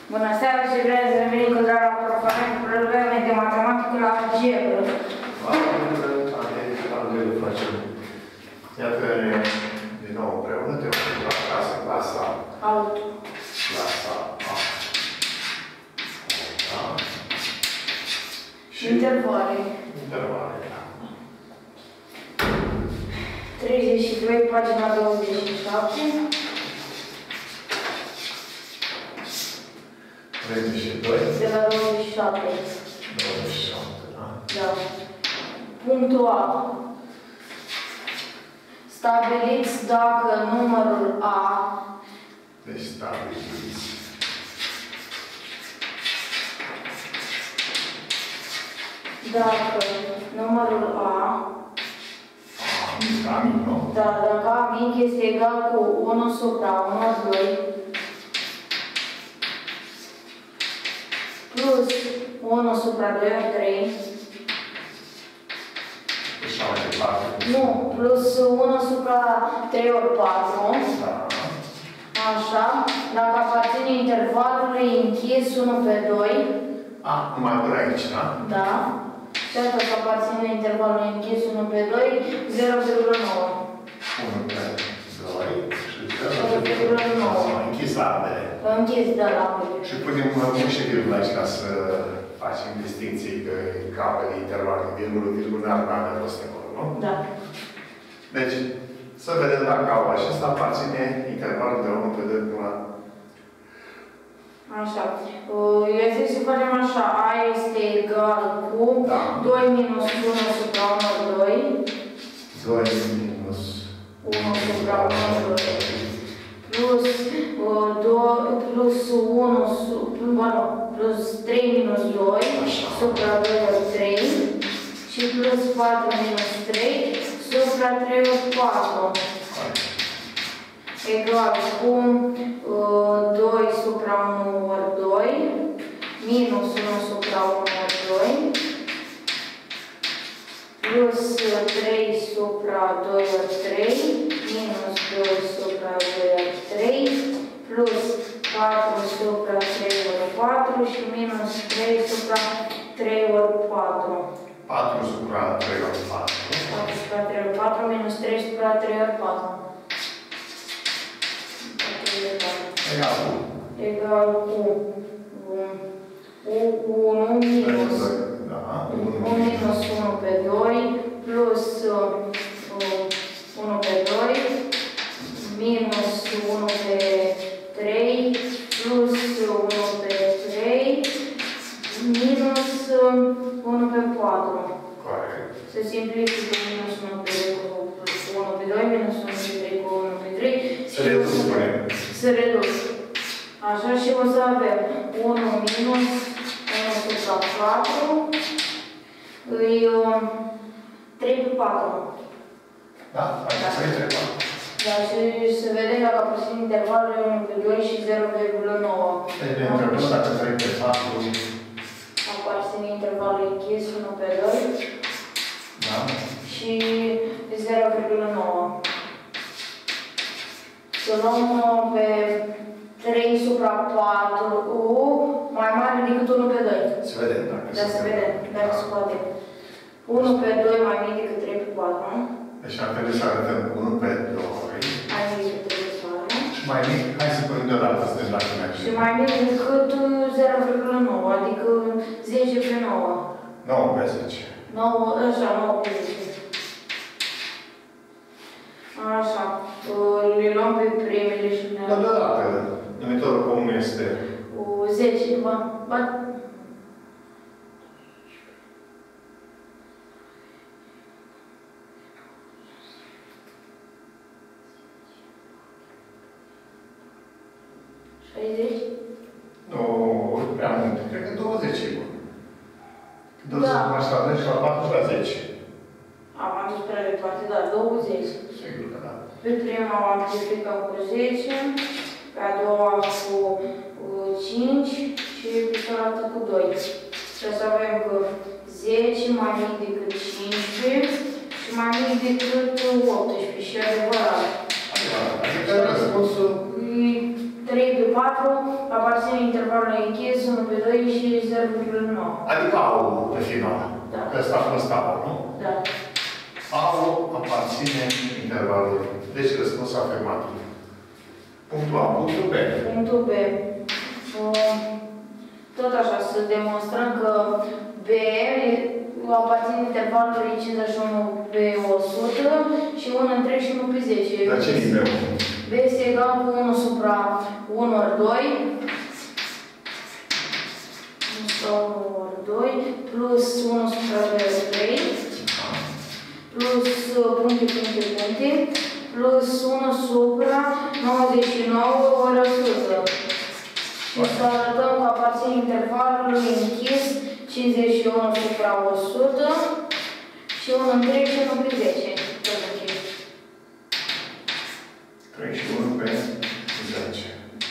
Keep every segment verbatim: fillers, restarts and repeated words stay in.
Bună seara și vreau să revenim cu dragă profesor probleme de matematică la algebră. Algebră facem. Iată, din nou împreună, te vom la clasa, clasa Auto. Clasa A. Da. Și Intervale. intervale, da. treizeci și doi, pagina douăzeci și șapte. treizeci și doi. De la douăzeci și șapte. douăzeci și șapte, da? Da. Punctul A. Stabiliți dacă numărul A. Deci stabiliți. Dacă numărul A. A mic, nu? Da, dacă A mic este egal cu unu supra unu ori doi. Plus unu supra doi ori trei. Așa mai departe. Nu, plus unu supra trei ori patru. Da. Așa. Dacă aparține intervalului închis unu pe doi. A, numai până aici, da? Da. Și asta că aparține intervalului închis unu pe doi, zero virgulă nouă. unu pe doi și zero virgulă nouă. Închis ambele. Închis, da, la ambele. Și punem un și virgulă aici ca să facem distinții că capele intervalului virgulă, virgulă, n-ar avea rost acolo, nu? Da. Deci, să vedem dacă au acesta aparține intervalul de unu pe doi până la... Așa. Eu zic să facem așa. A este egal cu Da. doi minus unu supra unu ori doi. doi minus unu supra unu ori doi. Plus, uh, doi, plus unu, bueno, plus trei minus doi supra doi ori trei. Și plus patru minus trei supra trei ori patru. Egal cu uh, doi supra unu ori doi, minus unu supra unu ori doi, plus trei supra doi ori trei, minus doi supra doi ori trei, plus patru supra trei ori patru și minus trei supra trei ori patru. patru supra trei ori patru. patru supra trei ori patru, minus trei supra trei ori patru. Egal cu? Egal cu unu minus unu minus unu pe doi plus unu pe doi minus unu pe trei plus unu pe trei minus unu pe patru. Corect. Se simplifică minus unu pe doi cu unu pe doi minus unu pe trei cu unu pe trei. Se reduc, spunem. Se reduc. Așa și o să avem unu minus unu supra patru, îi trei pe patru. Da? Așa să-i trebuie. Da, și să vedem dacă aparține intervalul unu pe doi și zero virgulă nouă. Deci ne întrebăm dacă trei pe patru... Aparține intervalul închis unu pe doi. Da? Și zero virgulă nouă. Să luăm pe trei supra patru mai mare decât unu pe doi. Să vedem dacă Da, să vedem dacă se poate. unu pe doi mai mic decât trei pe patru, nu? Deci ar trebui să arătăm unu pe doi. Mai mic decât trei pe patru. Și mai mic, hai să punem deodată să vedem dacă merge. Și mai mic decât zero virgulă nouă, adică zece pe nouă. nouă pe zece. nouă, așa, nouă pe zece. Așa, le luăm pe primele și ne... Da, deodată. Numitorul comun este... zece, ba... ba... șaizeci? Nu, prea mult. Cred că douăzeci e bun. douăzeci Da. mai scade și la patru la zece. Am adus prea departe, da, douăzeci. Sigur că da. Pe prima o amplificăm cu zece, pe a doua cu cinci și pe cealaltă cu doi. Și să avem că zece mai mic decât cincisprezece și mai mic decât optsprezece și adevărat. Adică răspunsul... trei pe patru aparține intervalului închis unu pe doi și zero virgulă nouă. Adică au pe final. Da. Că ăsta a fost au, nu? Da. Au aparține intervalului. Deci răspuns afirmativ. Punctul A. Punctul B. Punctul B. Tot așa, să demonstrăm că B aparține intervalului cincizeci și unu pe o sută și unu întreg și unu pe zece. Dar ce nivel? B este egal cu unu supra unu ori doi sau unu ori doi plus unu supra doi ori trei plus puncte, puncte, puncte plus unu supra nouăzeci și nouă ori o sută. Și să arătăm că aparține intervalului închis cincizeci și unu supra o sută și unu întreg și unu pe zece. treizeci și unu pe zece.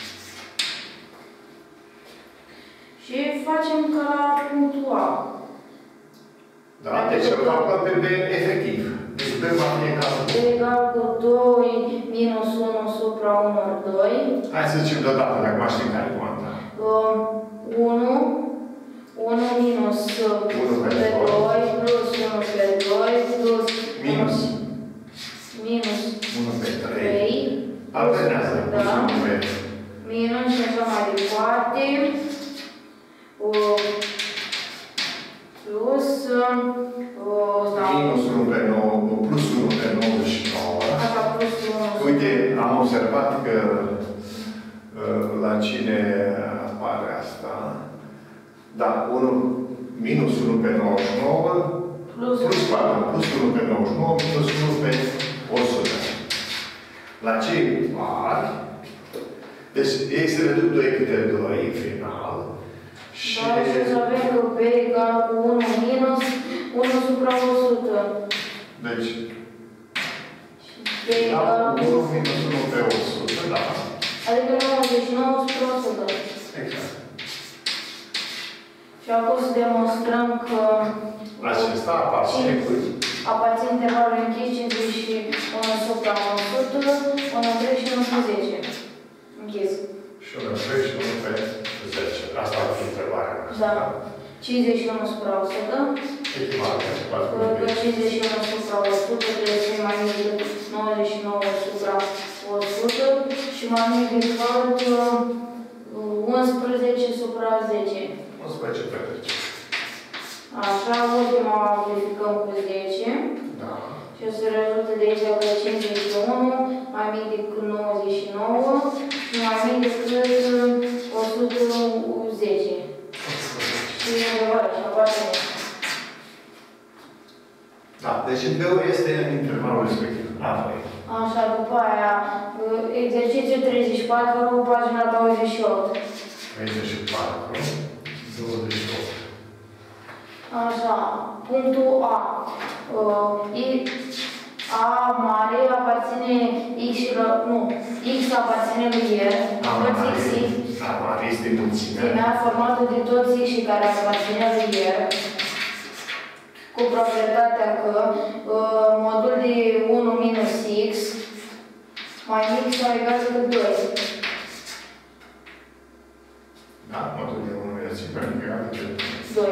Și facem ca la punctul A. Da, deci îl calculăm pe B efectiv. Deci B va fi egal cu... B egal cu doi minus unu supra unu ori doi. Hai să zicem deodată, dacă mai știm care e cuanta. unu, unu minus unu pe doi plus unu pe doi plus minus minus unu pe trei. trei. Alternează. Da. Minus și așa mai departe. Plus minus unu pe nouă, plus unu pe nouăzeci și nouă. Așa, plus unu. Uite, am observat că la cine apare asta? Da, unu minus unu pe nouăzeci și nouă plus, plus patru, plus unu pe nouăzeci și nouă minus unu pe o sută. La cei mari, deci ei se reduc doi câte doi în final. Și... Da, și să avem că B egal cu unu minus unu supra o sută. Deci, B egal cu unu minus unu pe o sută, da. Adică nouăzeci și nouă supra o sută. Exact. Și acum să demonstrăm că acesta aparține cu... aparține intervalul închis cincizeci și unu supra o sută, unu întreg și unu pe zece. Închis. Și unu întreg și unu pe zece. Asta ar fi întrebarea noastră. Da. cincizeci și unu supra o sută. Echivalent. cincizeci și unu supra o sută trebuie să fie mai mic decât nouăzeci și nouă supra o sută și mai mic decât unsprezece supra zece. unsprezece pe zece. Așa, ultima verificăm cu zece. Da. Și o să rezultă de aici că cincizeci și unu mai mic decât nouăzeci și nouă și mai mic decât o sută zece. Și e adevărat, și apare. Da, deci B-ul este în intervalul respectiv. Apoi. Așa, după aia, exercițiul treizeci și patru, pagina douăzeci și opt. treizeci și patru, douăzeci și opt. Așa, punctul A. Uh, A mare aparține X și la, nu, X aparține lui R. A mare, X, A mare este mulțimea. Mulțimea formată de toți X și care aparține lui R. Cu proprietatea că uh, modul de unu minus X mai mic sau egal decât doi. Da, modul de unu minus X mai mic egal decât doi.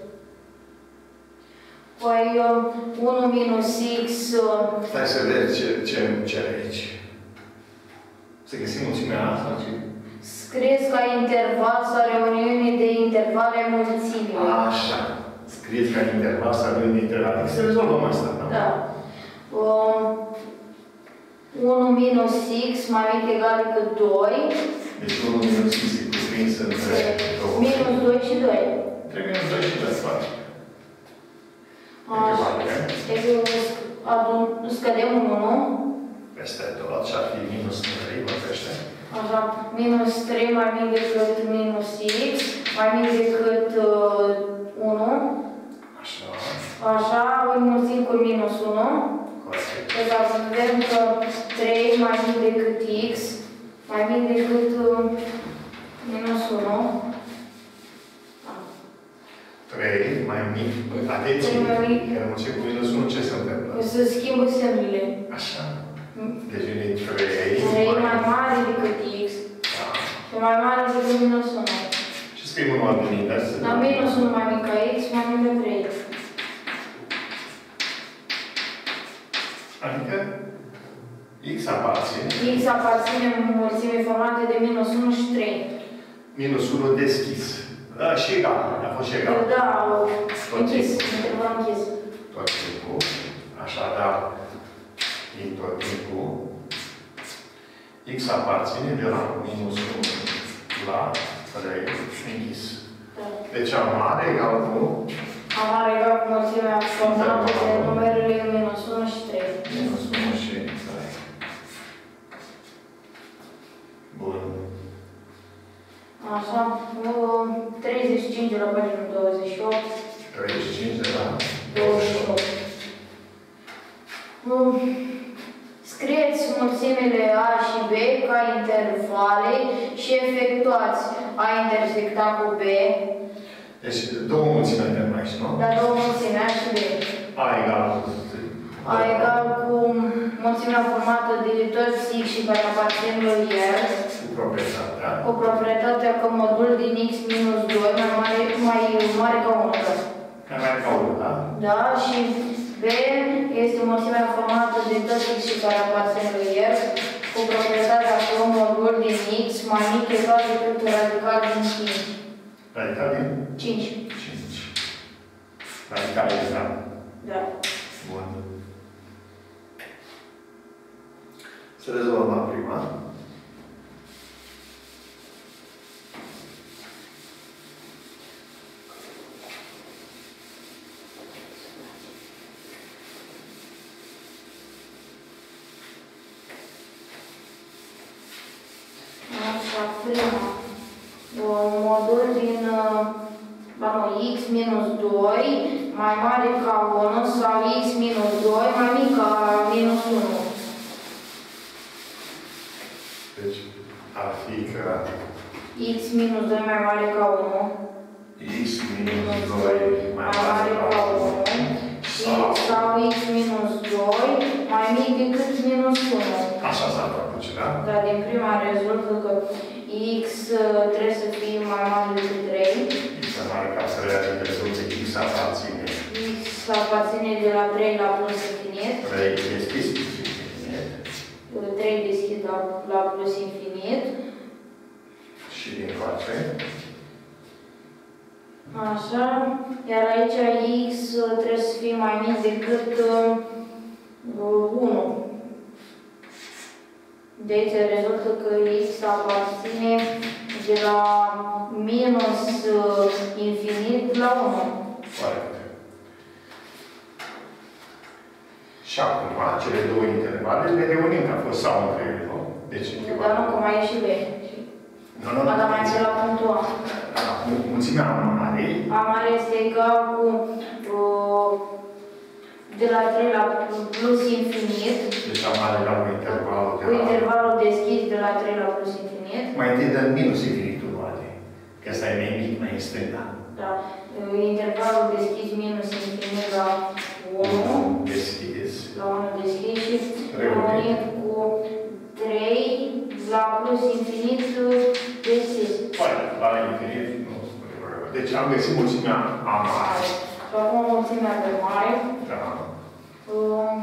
Păi unu minus X... Stai să vezi ce, ce îmi cere aici. Să găsim mulțimea asta? Scrieți ca interval sau reuniune de intervale mulțimii. Așa. Scrieți ca interval sau reuniune de intervale. Adică să rezolvăm asta, da? Da. Um, unu minus X mai mic egal decât doi. Deci unu minus X e cuprins între două. Minus doi și doi. Între minus doi și doi, foarte. Așa. Scădem un unu. Peste tot și ar fi minus trei, mă crește. Așa, minus trei mai mic decât minus X, mai mic decât uh, unu. Așa. Așa, îl mulțim cu minus unu. Corect. Deci dacă vedem că trei mai mic decât X, mai mic decât uh, minus unu. trei mai mic. Atenție, că mulțim cu minus unu, ce se întâmplă? Se schimbă semnele. Așa. Deci vine trei. trei mai mare decât X. Da. Și mai mare decât minus unu. Și scriem un ordine invers. La minus unu mai mic ca x mai mic de trei. Adică x aparține. X aparține mulțimii formate de minus unu și trei. Minus unu deschis. Da, și egal. A fost și egal. Da, închis. Interval închis. Tot timpul. Așadar, e tot timpul. X aparține de la minus unu la trei închis. Da. Deci A mare egal cu? A mare egal cu mulțimea formată de numerele minus unu și trei. Minus unu și trei. Bun. Așa, treizeci și cinci de la pagina douăzeci și opt. treizeci și cinci de la douăzeci și opt. Scrieți mulțimile A și B ca intervale și efectuați A intersectat cu B. Deci două mulțime avem aici, nu? La două mulțime, A și B. A egal cu... A egal cu mulțimea formată de toți X și care aparțin lui el. Cu proprietatea. Cu proprietatea că modul din X minus doi mai mare, mai mare ca unu. Mai mare ca unu, da? Da, și B este mulțimea formată de toți X și care aparțin lui el. Cu proprietatea că modul din X mai mic egal decât radical din cinci. Radical din? cinci. cinci. Radical exact. Da. Bun. Să rezolvăm la prima. Așa, prima. Modul din X minus doi mai mare ca unu sau X minus doi mai mic ca minus unu. Deci, ar fi că X minus doi mai mare ca unu. X minus doi mai mare ca unu. Sau X minus doi mai mic decât minus unu. Așa s-ar face, da? Dar din prima rezultă că X trebuie să fie mai mare decât trei. X mai mare ca să rezolve X aparține. X aparține de la trei la plus infinit. trei deschis plus infinit. trei deschis la, la plus infinit. Și din coace. Așa. Iar aici X trebuie să fie mai mic decât uh, unu. Deci rezultă că X aparține de la minus uh, infinit la unu. Corect. Și acum, cele două intervale le reunim, că a fost sau între ele, nu? Deci, Dar nu, că mai e și B. Nu, nu, nu. Dar mai e la punctul A. Mulțimea mare. A mare este egal cu uh, de la trei la plus infinit. Deci A mare la cu intervalul de Cu la... intervalul deschis de la trei la plus infinit. Mai întâi dăm minus infinitul mare. Că ăsta e mai mic, mai în stânga. Da. Intervalul deschis minus infinit la unu. Deschis. La unu deschis și reunit cu trei la plus infinit deschis. Păi, la infinit, nu spune vorba. Deci am găsit mulțimea A mare. Și acum mulțimea B mare. Da. Uh,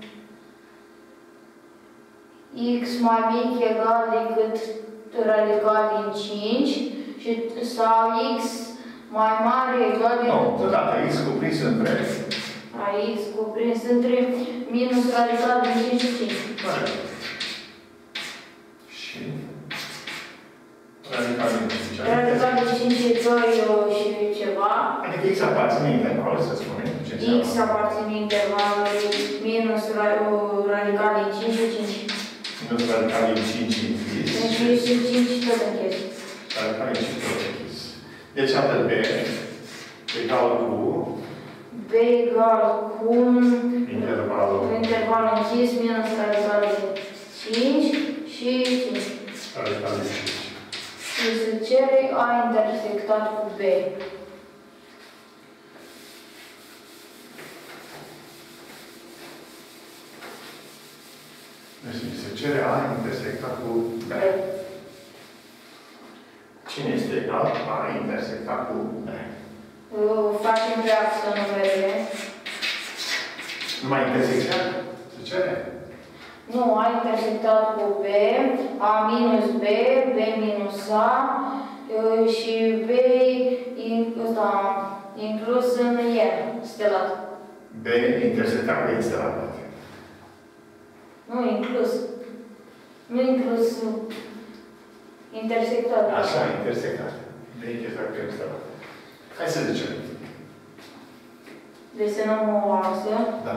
X mai mic egal decât radical din cinci și sau X mai mare egal decât... Nu, totodată X cuprins între... A X cuprins între minus radical din cinci și cinci. Corect. Și... Radical din cinci. Radical din cinci e doi și ceva. Adică X aparține interval, să spunem. X aparține intervalului minus radical din cinci și cinci. Minus radical din cinci închis. Deci și cinci tot închis. Radical din cinci tot închis. Deci atât B egal cu... B egal cu... Intervalul. Intervalul închis minus radical din cinci și cinci. Radical din cinci. Și se cere A intersectat cu B. Deci se cere A intersectat cu B. Cine este egal? A intersectat cu B. Facem reacția numerele. Numai intersecția? Se cere? Nu, A intersectat cu B, A minus B, B minus A și B ăsta, inclus în el, stelat. B intersectat cu el stelat. Nu, inclus. Nu inclus. Intersectat. Așa, intersectat. B intersectat cu el stelat. Hai să zicem. Desenăm o axă. Da.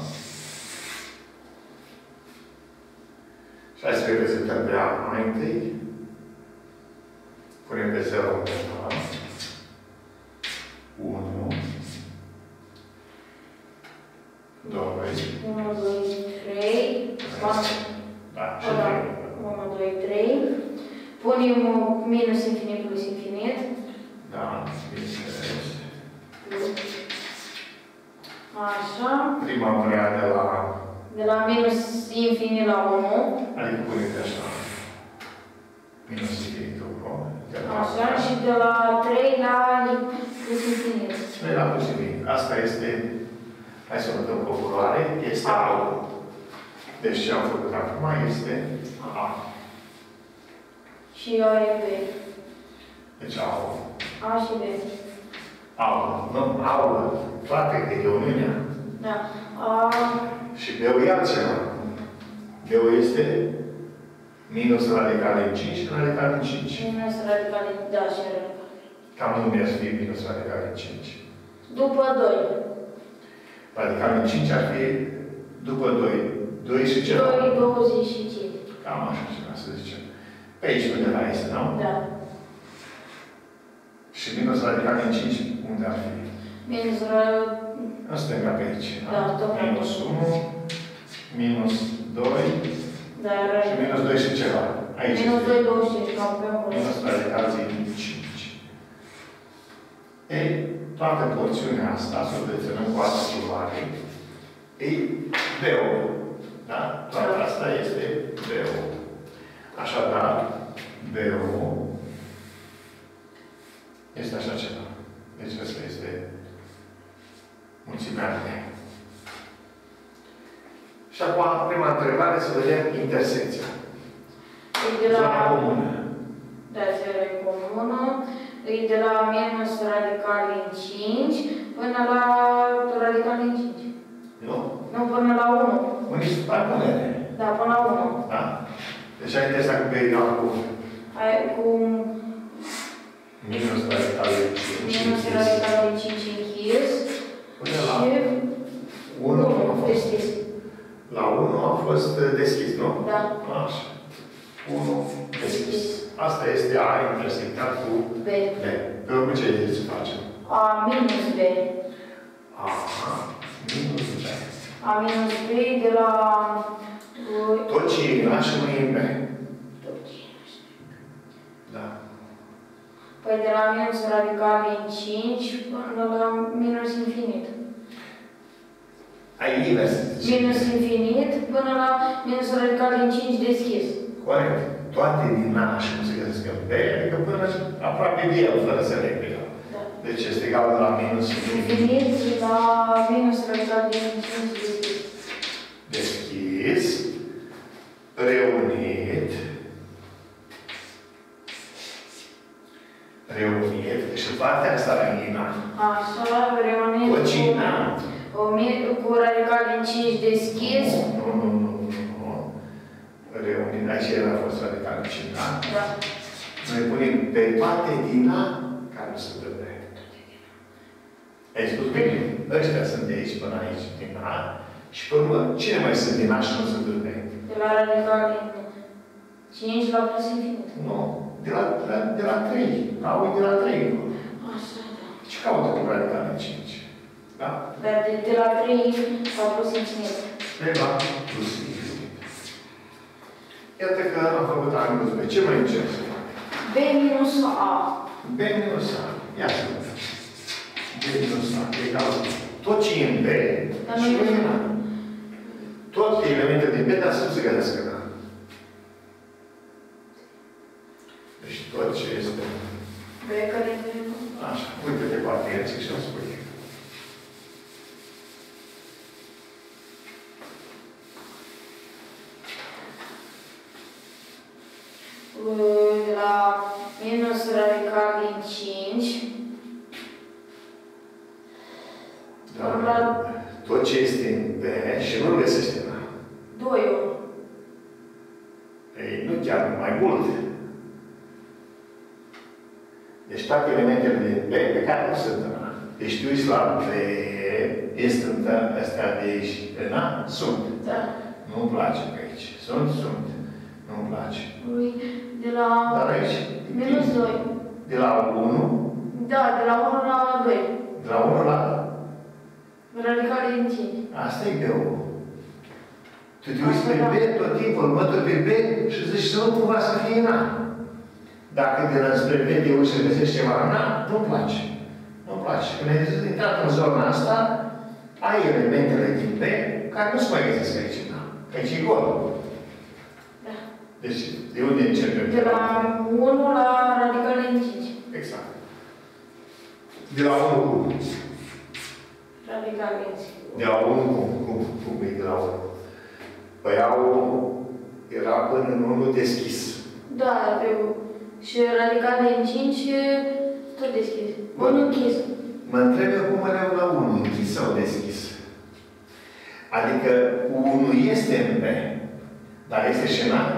Și hai să reprezentăm pe A mai întâi. Punem pe zero undeva. unu. doi. unu, doi, trei. Da, și trei. unu, doi, trei. Punem minus infinit plus infinit. Da, bineînțeles. Așa. Prima vrea de la... De la minus infinit la unu. Adică punem de așa. Minus infinitul unu. Așa, și de la trei la plus infinit. trei la plus infinit. Asta este... Hai să o dăm cu culoare. Este A. Deci ce am făcut acum este A. Și A e B. Deci A. A și B. A. Nu, A. Toate de reuniunea. Da. A. Și B-ul e altceva. B-ul este minus radical din cinci și radical din cinci. Minus radical din... Da, și radical. Cam unde ar fi minus radical din cinci? După doi. Radical din cinci ar fi după doi. doi și ceva. doi, douăzeci și cinci. Cam așa ceva, să zicem. Pe aici undeva este, nu? Da. Și minus radical din cinci, unde ar fi? Minus radical... În stânga pe aici. Da, tocmai. Minus unu, minus doi, Dar... și minus doi și ceva. Aici. Minus doi, douăzeci și cinci, cam pe acolo. Minus radical din cinci. Ei, toată porțiunea asta, să o deținem cu altă culoare, e B-ul. Da? Toată asta este B-ul. Așadar, B-ul este așa ceva. Deci asta este mulțimea de. Și acum, prima întrebare, să vedem intersecția. E de la... Zona comună. Da, zero e comună. E de la minus radical din cinci până la radical din cinci. Nu? Nu, până la unu. Unde sunt suprapunere? Da, până la unu. Da. Deci ai intersectat cu B egal cu... Hai cu... Minus radical din cinci. Minus radical din cinci închis. Până la... Și... unu a fost... deschis. La unu a fost deschis, nu? Da. Așa. unu deschis. Asta este A intersectat cu B. B. Pe urmă ce să facem? A minus B. A minus B. A minus B de la... Tot ce e în A și nu e în B. Tot ce e în A și nu e în B. Da. Păi de la minus radical din cinci până la minus infinit. Ai invers. Minus infinit până la minus radical din cinci deschis. Corect. Toate din A și nu se găsesc în B, adică până aproape de el, fără să le pe el. Da. Deci este egal de la minus infinit la minus radical din cinci deschis. Deschis. Reunit. Reunit. Și partea asta la Ina. Așa, reunit Cu cina. cu, cu radical din cinci deschis. Nu, nu, nu, nu, nu. Reunit. Aici el a fost radical din cinci. Da. Noi punem pe toate din A care nu sunt în B. Ai spus bine? Ăștia sunt de aici până aici din A. Și pe urmă, cine mai sunt din A și nu sunt în B? De la radical din cinci la plus infinit. Nu. De la, de la, de la trei. La unu de la trei. Așa, da. Ce caută cu radical din cinci? Da? Dar de, de la trei la plus infinit. De la plus infinit. Iată că am făcut A minus B. Ce mai încerc să fac? B minus A. B minus A. Ia să vedem. B minus A egal tot ce e în B și nu e în A. Toate elementele din B, dar să nu se găsească în A. Deci tot ce este atenție și îmi spui. De la minus radical din cinci. Da. Tot ce este în B și nu-l găsește în A. doi unu. Ei, nu chiar mai mult. Deci toate elementele din B pe care nu sunt în A. Deci tu uiți la B, este în astea de aici, în A, sunt. Da. Nu-mi place pe aici. Sunt, sunt. Nu-mi place. De la Dar aici? minus doi. De la unu? Da, de la unu la doi. De la unu la... Radical din cinci. Asta e B-ul. Tu te uiți pe B tot timpul, următor pe B și zici să nu cumva să fie în A. Dacă de la spre B te uiți să găsești ceva în A, nu-mi place. Nu-mi place. Când ai intrat în zona asta, ai elementele din B care nu se mai găsesc aici în A. Aici e gol. Da. Deci, de unde începem? De la unu la radical din cinci. Exact. De la unu cum? Radical din cinci. De la unu cum? Cum, cum e de la unu? Păi au, era până în unu deschis. Da, pe și radical din cinci tot deschis. unu închis. Mă întreb eu cum ăleau la unu, închis sau deschis? Adică unu este în B, dar este și în A.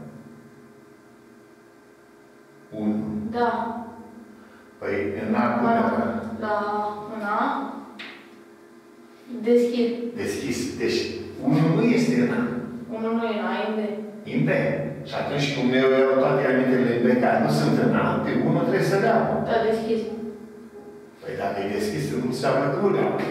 unu. Da. Păi în A cum era? La în A. Deschis. Deschis. Deci unu nu este în A. unu nu e în A, e în B. În B. Și atunci cum eu iau toate elementele în B care nu sunt în A, pe unu trebuie să le iau. Da, deschis. Păi dacă e deschis, nu înseamnă că nu le iau.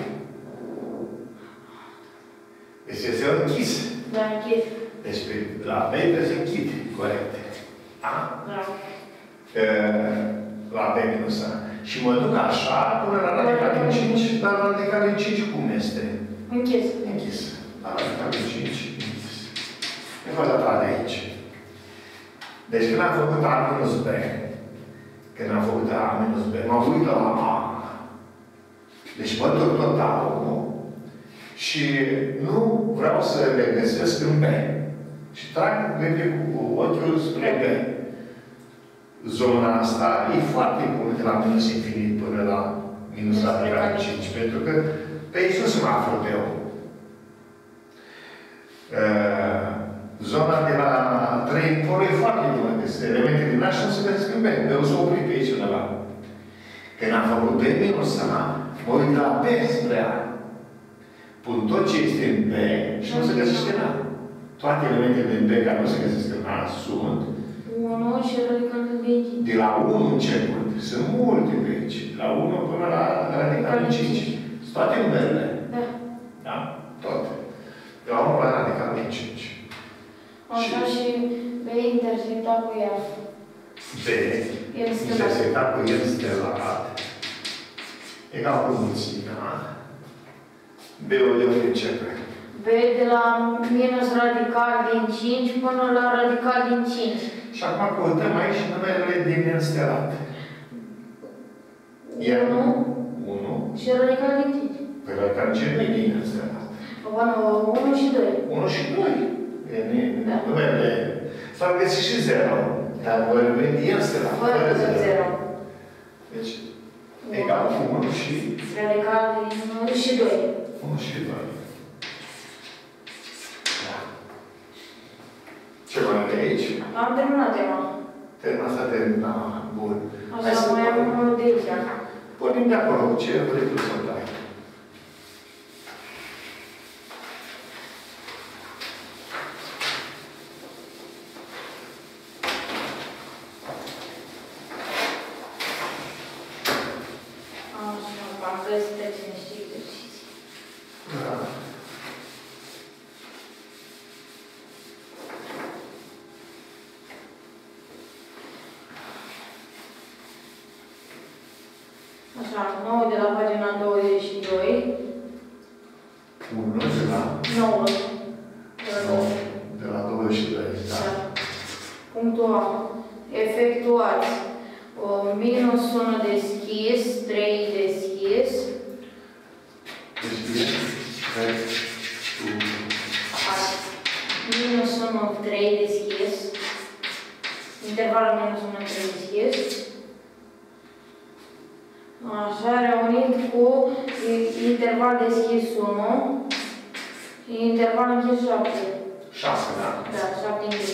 Deci este închis. Da, închis. Deci pe, la B trebuie să închid. Corect. A? Da. E, la B minus A. Și mă duc așa până la radical din cinci. Dar la radical din cinci cum este? Închis. Închis. La radical din cinci, închis. E fost dat de aici. Deci când am făcut A minus B, când am făcut A minus B, m-am uitat la A. Deci mă duc total, nu? Și nu vreau să le găsesc în B. Și trag repede cu ochiul spre B. Zona asta e foarte bună de la minus infinit până la minus radical cinci, pentru că pe aici nu se mă află B-ul. Uh, zona de la trei poli e foarte bună, că sunt elemente din A și nu se găsesc în B. B-ul s-a oprit pe aici undeva. Când am făcut B minus A, mă uit la B spre A. Pun tot ce este în B și nu se găsește în A. Toate elementele din B care nu se găsesc în A sunt unu și radical din cinci. de la unu început. Sunt multe pe aici. De la unu până la radical din cinci. Sunt toate numerele. Da. Da? Tot. De la unu la radical din cinci. Așa și B intersectat cu ea. B intersectat cu el stelat egal cu mulțimea. B-ul de unde începe? B de la minus radical din cinci până la radical din cinci. Și acum căutăm aici numerele din înstelat. unu unu și radical din cinci. Păi radical din cinci nu e din înstelat. unu și doi. unu și doi. Da. Numerele. S-au găsit și zero. Dar vorbim din înstelat. Fără zero. Deci, egal cu unu și... Radical din unu și doi. unu și doi. Da. Ce mai de aici? Am terminat tema. Terminat s-a terminat. Bun. Așa, mai am unul de aici. Pornim de acolo. Ce vrei tu să dai? Am găsit pe cine știe exerciții. Da. Așa, nouă de la pagina douăzeci și doi. unu de la... nouă. De la douăzeci și doi, da. Punctul A. Efectuați o minus unu deschis, trei deschis, Așa, reunit cu interval deschis unu, interval închis șapte. șase, da? Da, șapte închis.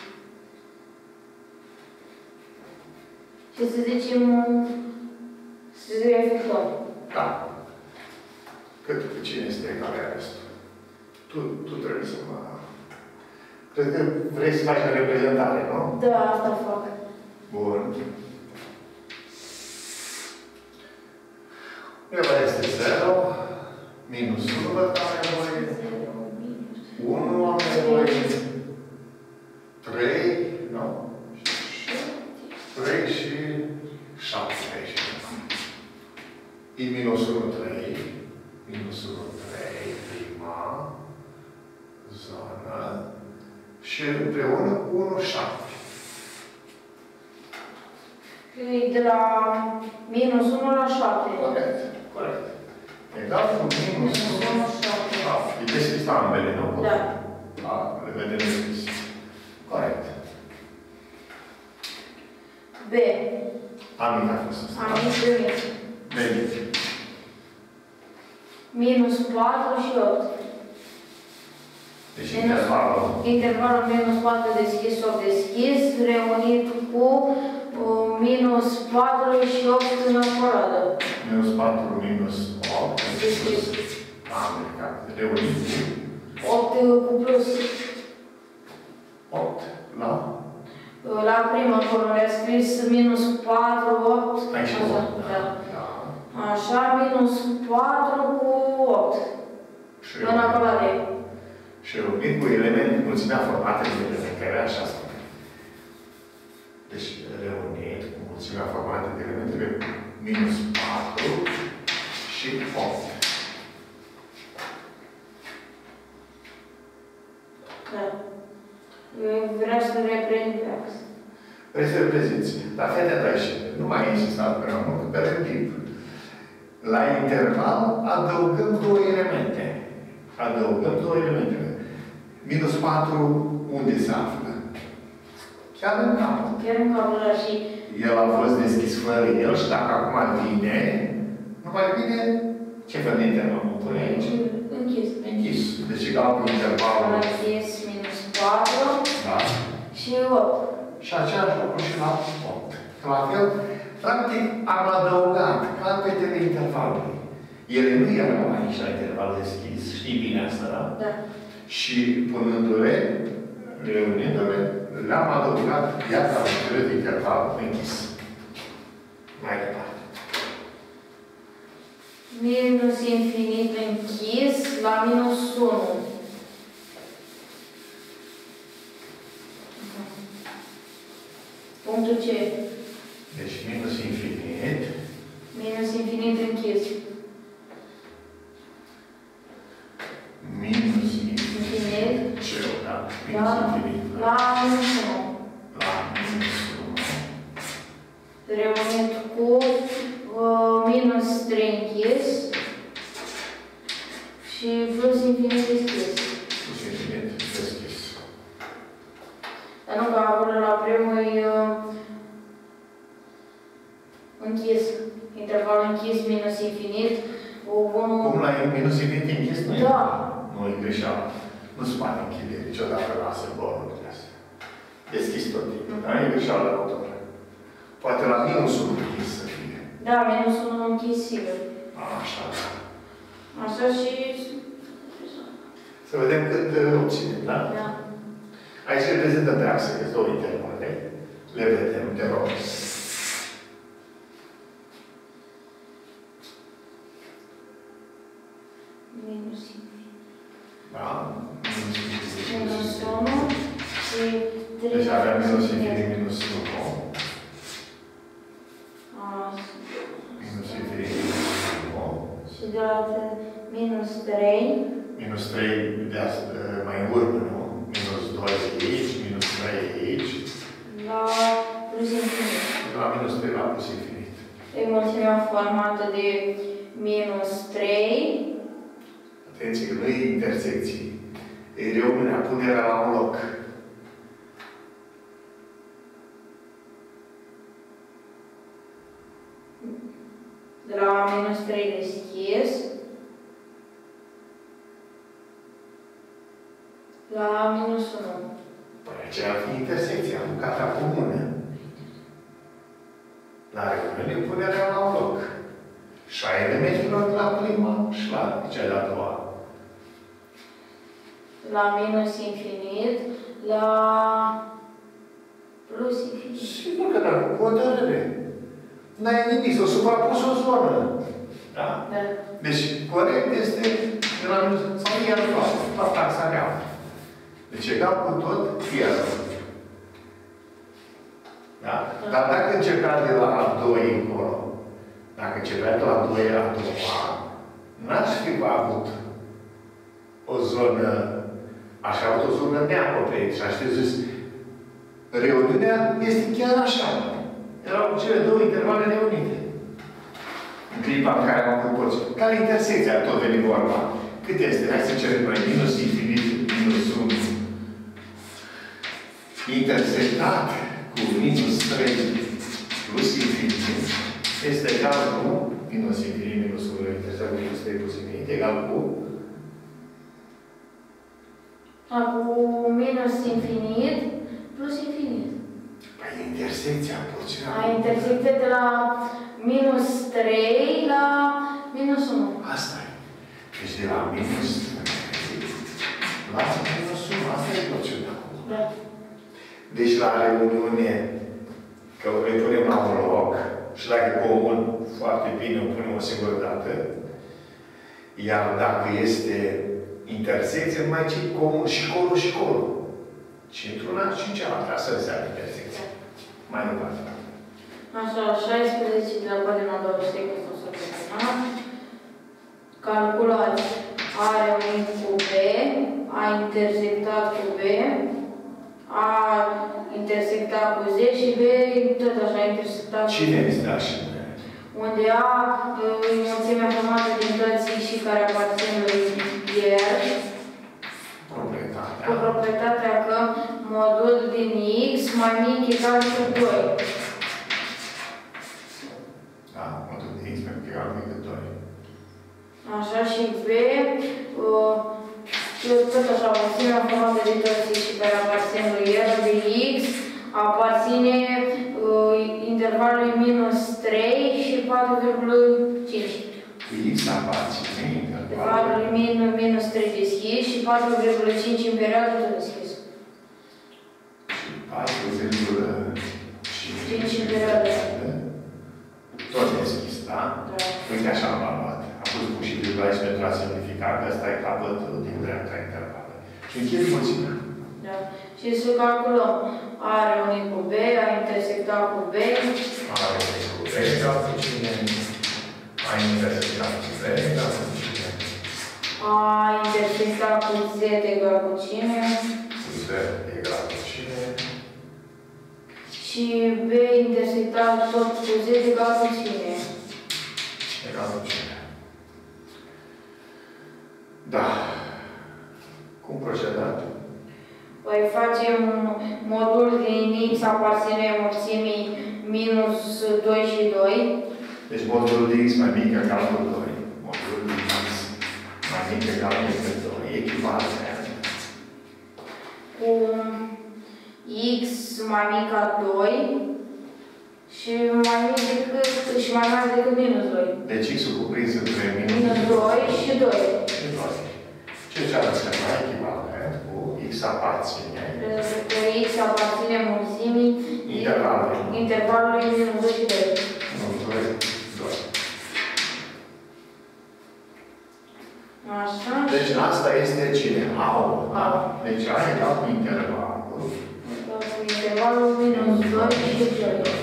Și să zicem, să efectuăm. Da. Cât, cine este care are asta? Tu, tu trebuie să mă... Cred că vrei să faci o reprezentare, nu? Da, asta fac. Bun. Undeva este zero, minus unu, văd că am nevoie. unu am nevoie. trei, nu? trei și șapte aici. E minus unu, trei. Minus unu, trei, prima zonă. Și împreună cu unu, șapte. E de la minus unu la șapte. Corect, corect. Egal cu minus unu, șapte. E deschis ambele, nu? Da. Da, le vedem deschis. Corect. B. Amic a fost asta. Amic de mic. Venit. Minus patru și opt. Deci intervalul. Intervalul minus patru deschis, opt deschis, reunit cu uh, minus patru și opt în acoradă. Minus patru, minus opt. Deschis. Am plecat. Reunit cu opt cu plus. opt. La? La prima acolo le-a scris minus patru, opt. Aici Așa, opt. da. Da. Așa, minus patru cu opt. Și În acoradă. Și reunit cu element, mulțimea formată din element, care așa spune. Deci, reunit cu mulțimea formată din elementele minus patru și opt. Da. Vreau să reprind pe ax. Vrei să reprezinți. Dar fii atent aici. Nu mai insistat prea mult, că pierdem timp. La interval adăugăm două elemente. Adăugăm două elemente. Minus patru, unde se află? Chiar în capăt. Chiar în capul ăla și... El a fost deschis fără el și dacă acum vine, nu mai vine, ce fel de interval mă pune aici? Închis. Închis. Deci egal cu intervalul. Închis minus patru Da. și opt. Și același lucru și la opt. La fel, practic, am adăugat capetele intervalului. Ele nu erau aici la interval deschis. Știi bine asta, da? Da. Și punându-le, reunindu-le, le-am adăugat iată capetele de interval închis. Mai departe. Minus infinit închis la minus unu. Punctul C. Deci minus infinit. Minus infinit închis. Minus infinit. Infinit. Ce da? La, Minus infinit. la minus unu. La minus unu. Reunit cu uh, minus trei închis și plus infinit deschis. Plus infinit deschis. Dar nu, că acolo la primul e uh, închis. Intervalul închis minus infinit. unu... Cum la minus infinit închis? Nu e? Da. Nu e greșeală. Nu se poate închide niciodată la sembolul astea. Deschis tot timpul. Dar e greșeală la autor. Poate la minus unu închis să fie. Da, minus unu închis sigur. Așa, da. Așa și... Să vedem cât obținem, da? Da. Aici reprezintă pe axă, că două intervale. Le vedem, te rog. Minus infinit. Da? Minus infinit. Minus unu și trei. Deci avem minus infinit, minus unu. Așa. Minus infinit, minus unu. Și de la minus trei. Minus trei de asta, mai în urmă, nu? Minus doi aici, minus trei aici. La plus infinit. La minus trei la plus infinit. E mulțimea formată de minus trei. Atenție, că nu e intersecții. E reuniunea, punerea la un loc. De la minus trei deschis. La minus unu. Păi aceea ar fi intersecția, bucata comună. La reuniune punerea la un loc. Și a elementelor la prima și la cea de-a doua. La minus infinit, la plus infinit. Sigur că da, cu hotărâre. N-ai nimic, s-a suprapus o zonă. Da? Da. Deci, corect este de la minus, sau iar toată, toată taxa reală. Deci, egal cu tot, iar. Da? Dar dacă începea de la a doi încolo, dacă începea de la doi a doua, n-aș fi avut o zonă, aș fi avut o zonă neacoperită. Și aș fi zis, reuniunea este chiar așa. Erau cele două intervale reunite. În clipa în care am avut porți. Care intersecția tot veni vorba? Cât este? Hai să cerem noi minus infinit, minus unu. Intersectat cu minus trei plus infinit este egal cu minus infinit, minus unu, intersectat cu minus trei plus infinit, egal cu A, cu minus infinit plus infinit. păi intersecția porțională. A, intersecție de la minus trei la minus unu. Asta e. Deci de la minus la minus unu. Asta e porțională. Da. Deci la reuniune, că le punem la un loc, și dacă comun, foarte bine, o punem o singură dată. Iar dacă este intersecție, mai ce comun și colo și colo. Și într-una și în cealaltă. Asta înseamnă intersecție. Mai departe. Așa, șaisprezece de la pagina douăzeci și trei cu o să terminat. Calculați A reunit cu B, A intersectat cu B, A intersectat cu Z și B tot așa intersectat cu Cine este așa? unde A e mulțimea formată din toți și care aparțin lui R, Proprietatea. cu proprietatea că modul din X mai mic egal cu doi. Da, modul de X mai mic egal decât doi. Așa și B, uh, tot așa, mulțimea formată din toți și care aparțin lui R de X aparține uh, intervalului minus trei și patru virgulă cinci. X aparține Intervalului min, minus trei deschis și patru virgulă cinci în perioadă tot deschis. patru virgulă cinci în perioadă. Tot deschis, da? Da. Uite așa am luat. Am pus cu și virgula aici pentru a simplifica că ăsta e capătul din dreapta intervală. Și închid mulțimea. Da. Și să calculăm. A reunit cu B, A intersectat cu B. A reunit cu B, egal cu cine? A intersectat cu B, egal cu cine? A intersectat cu Z egal cu cine? Cu Z egal cu cine? Și B intersectat tot cu Z egal cu cine? Egal cu cine? Da. Cum procedăm? Păi facem modul din X aparține mulțimii minus doi și doi. Deci modulul de X mai mic egal cu doi. Modulul de X mai mic egal cu doi. Echivalent. Cu X mai mic ca doi și mai mic decât și mai mare decât minus doi. Deci X-ul cuprins între minus, Minus doi și doi. și doi. Ce ce ar însemna echivalent cu X aparține? Că X aparține mulțimii Intervalului. intervalului minus doi și doi. minus doi, doi. Așa. Deci asta este cine? A. Da? Deci A egal cu intervalul. Cu intervalul minus doi și doi.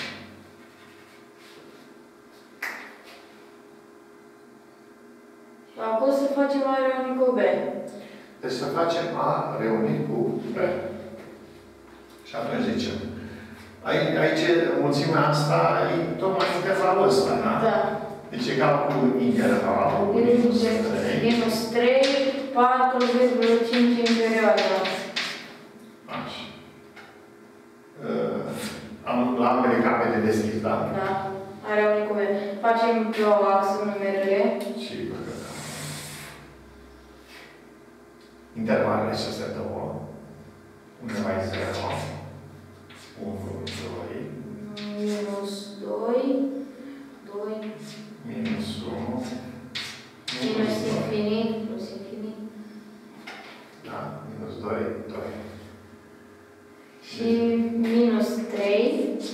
Și acum să facem A reunit cu B. Deci să facem A reunit cu B. Și atunci zicem. Aici, aici mulțimea asta e tocmai intervalul ăsta, da? Da. Deci egal cu intervalul Minus trei, patru virgulă cinci în perioada. Așa. Uh, am, la ambele capete deschis, da? Da. A reunit cu B. facem pe o axă numerele. Sigur că da. Intervalele acestea două. Undeva e zero. unu, doi. Minus doi. doi. Minus unu. Minus infinit. Plus infinit. Da, minus doi, doi. Și minus trei.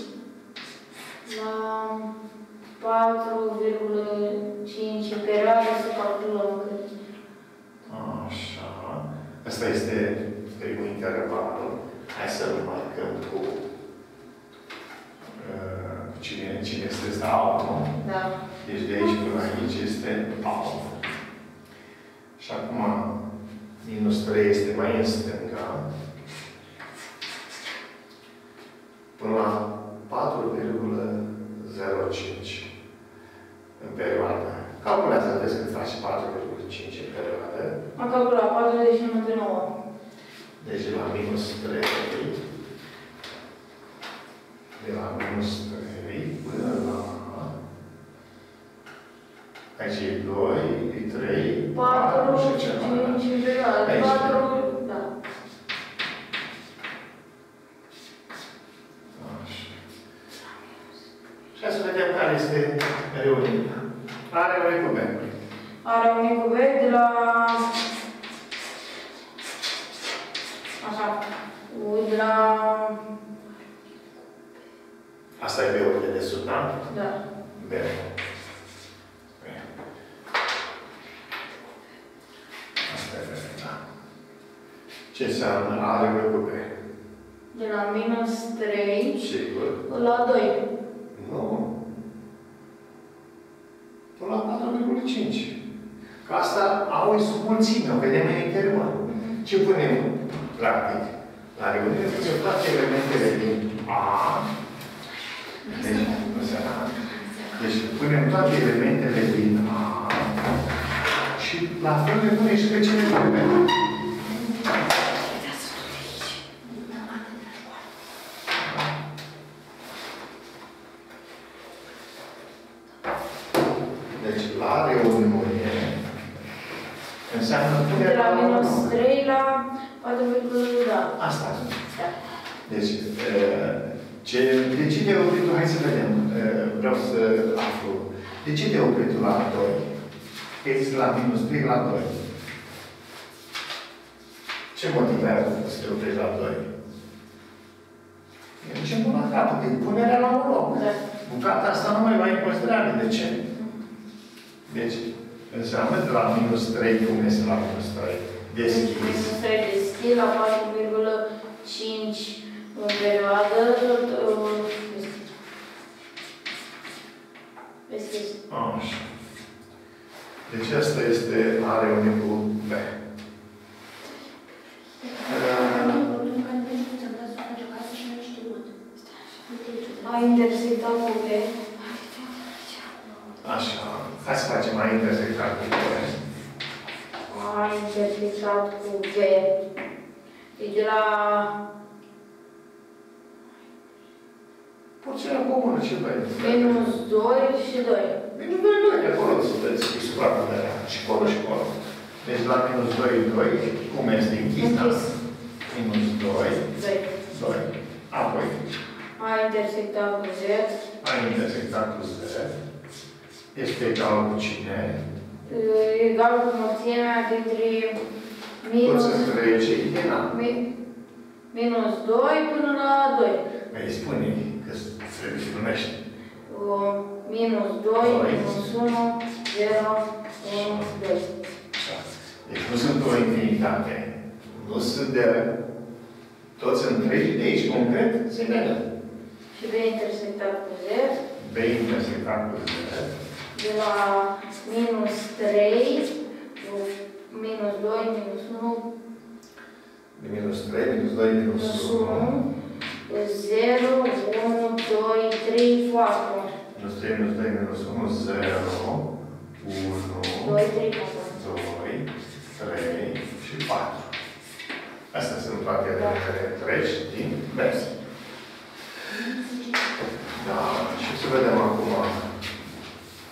La patru virgulă cinci în perioadă să calculăm cât. Așa. Asta este primul interval. Hai să-l marcăm cu uh, cine, cine este ăsta alb, nu? Da. Deci de aici până aici este alb. Și acum minus trei este mai în stânga. Până la patru virgulă zero cinci în perioadă. Calculează, vezi cât face patru virgulă cinci în perioadă. Am calculat patruzeci și nouă. Deci de la minus trei, de la minus trei până la... Aici e doi, e trei, patru, și ceva. cinci în perioadă. Aici. patru, da. Așa. Și hai să vedem care este reuniunea. Are o ecubenă. Are un ecubet de la... Așa. De la... Asta e B-ul de desubt, da? Da. B. Asta e B, da. Ce înseamnă are o ecubenă? De la minus trei Sigur. la doi. Nu. Până la patru virgulă cinci. Că asta au o submulțime, o vedem în interior. Ce punem, practic? La reuniune punem toate elementele din A. Deci, deci punem toate elementele din A. Și la fel le punem și pe celelalte. Deci, la reuniune înseamnă punerea De la la minus unu. trei la patru virgulă cinci. Da. Asta. Da. Deci, ce, de ce te-ai oprit tu? Hai să vedem. Vreau să aflu. De ce te-ai oprit tu la doi? Ești la minus trei la doi. Ce motiv ai avut să te oprești la doi? E ce bună capă, de punerea la un loc. Da. Bucata asta nu mai va în considerare. De ce? Deci, înseamnă de la minus trei, cum este la minus trei? Deschis. Minus trei deschis la patru virgulă cinci în perioadă. Deschis. Așa. Deci asta este are unicul B. A intersectat cu B. Așa. Hai să facem mai intersectat cu B. A intersectat cu B. E de la... Porțiunea comună, ce vrei? minus doi și doi. Minus doi, doi. De acolo să vezi suprapunerea. Și acolo, și acolo. Deci la minus doi, doi, cum este închis? Închis. Minus doi, doi. doi. Apoi, A intersectat cu Z. a intersectat cu Z. Este egal cu cine? Egal cu mulțimea dintre minus... Toți întregii din A. mi- minus doi până la doi. Îi spune că trebuie să numești. O, minus doi, Doi. minus unu, zero, unu, doi. Așa. Deci nu sunt o infinitate. Nu sunt de toți întregi de aici, concret, se vede. Și B intersectat cu Z. B intersectat cu Z. De la minus trei, minus doi, minus unu, De minus trei, minus doi, minus minus unu. unu, zero, unu, doi, trei, patru. Minus trei, minus doi, minus unu, zero, unu, doi, trei, patru. doi, trei și patru. Astea sunt toate elementele întregi din B. Da, și să vedem acum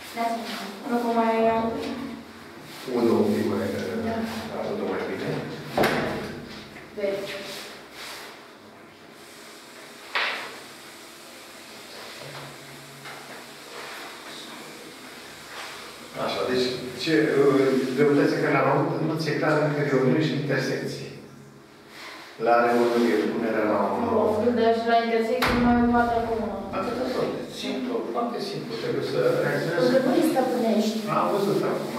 Deci, ce greutățile care le-am avut, nu ți-e clar încă reuniuni și intersecții. La reuniune, punerea la un... Deci la intersecții nu mai poate acum. Atâta tot. Simplu, foarte simplu. Trebuie să reacționezi. Pentru că nu stăpânești. Am văzut acum.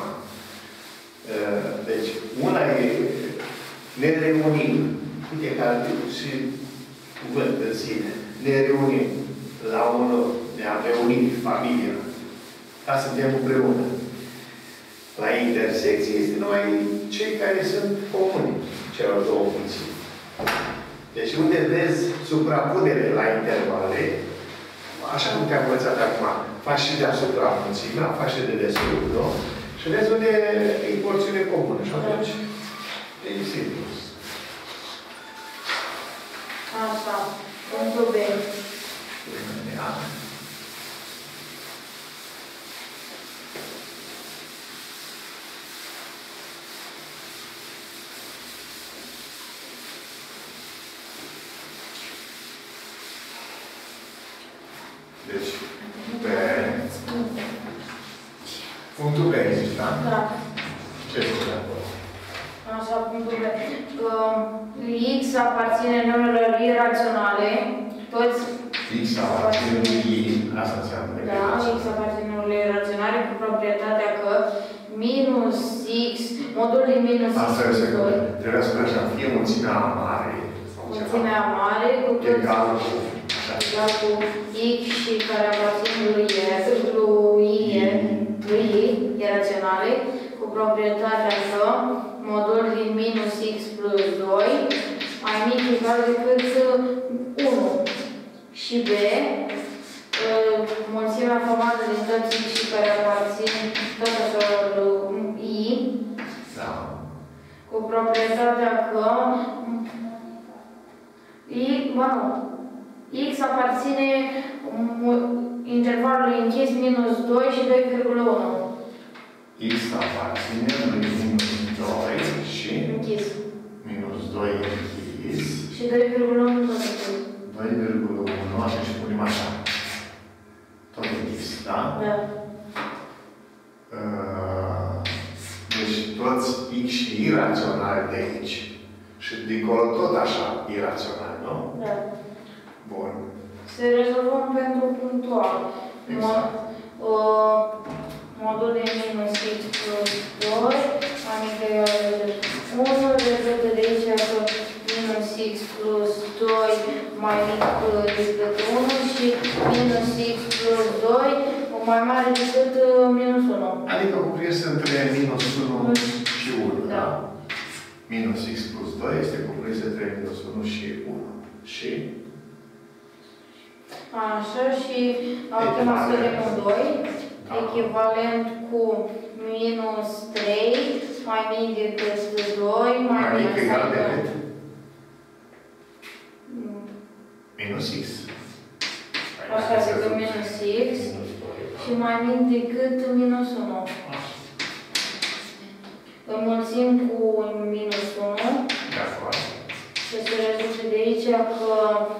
Deci, una e ne reunim. Uite, ca și cuvânt în sine. Ne reunim la un loc. Ne-am reunit familia. Ca să suntem împreună. La intersecție este numai cei care sunt comuni celor două funcții. Deci unde vezi suprapunere la intervale, așa cum te-am învățat acum, faci și deasupra mulțimea, faci și de desubt, nu? Și vezi unde e porțiune comună. Și atunci e simplu. Așa. Punctul B. Deci, pe... Punctul B, zici, da? Da. Ce spune acolo? Așa, punctul B. X aparține numerelor iraționale. Toți... X aparține lui I. Asta înseamnă. Da, X aparține numerelor iraționale cu proprietatea că minus X, modul de minus X. Asta e o secundă. Trebuie să spune așa, fie mulțimea mare. Mulțimea mare cu toți... Egal cu... Egal cu X și care aparțin lui I, lui I, lui I, iraționale, cu proprietatea că modul din minus X plus doi mai mic egal decât unu. Și B, mulțimea formată din toți X și care aparțin tot așa lui I, da. cu proprietatea că I, mă nu, X aparține intervalului închis minus doi și doi virgulă unu. X aparține lui minus doi și Închis. minus doi închis. Și doi virgulă unu tot închis. doi virgulă unu, așa și punem așa. Tot închis, da? Da. Deci toți X și iraționali de aici. Și dincolo tot așa, iraționali, nu? Da. Bun. Se rezolvăm pentru punctual. Exact. Modul de minus X plus doi, mai mic de unu, rezultă de aici că minus X plus doi mai mic decât unu și minus X plus doi mai mare decât minus unu. Adică cuprins între minus unu și unu, da? Da. Minus X plus doi este cuprins între minus unu și unu. Și? Așa, și acum să vedem doi. Da. Echivalent cu minus trei, mai mic decât doi, mai, mai mic egal decât? Mm. Minus X. Așa, decât minus X. Și mai mic decât minus unu. Înmulțim cu minus unu. De acord. Și se rezultă de aici că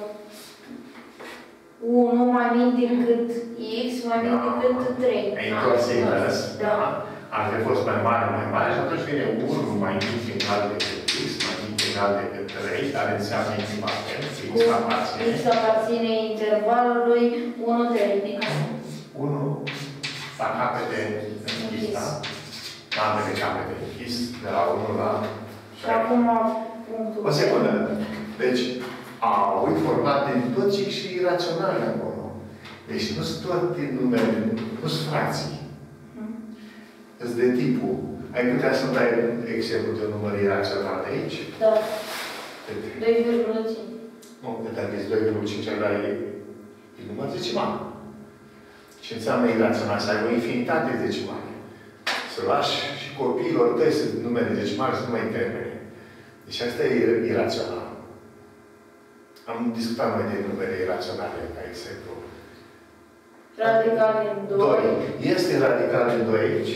unu mai mic decât X, mai mic da. decât trei. E întors invers, da. Ar fi fost mai mare, mai mare, și atunci vine unu mai mic egal decât X, mai mic egal decât trei, care înseamnă echivalent. X aparține. X aparține intervalului unu trei. unu la capete închis, da? La ambele capete închis, de la unu la și acum punctul. O secundă. Deci, au format din toți X și iraționale acolo. Deci nu sunt toate numere, nu sunt fracții. Îți de tipul. Ai putea să-mi dai exemplu de un număr irațional de aici? Da. doi virgulă cinci. Nu, că dacă ești doi virgulă cinci, ăla e, e număr decimal. Ce înseamnă irațional? Să ai o infinitate de decimale. Să lași și copiilor tăi să numere decimale să nu mai termine. Deci asta e irațional. Am discutat mai de numere iraționale, ca exemplu. Radical din doi. Este radical din doi aici?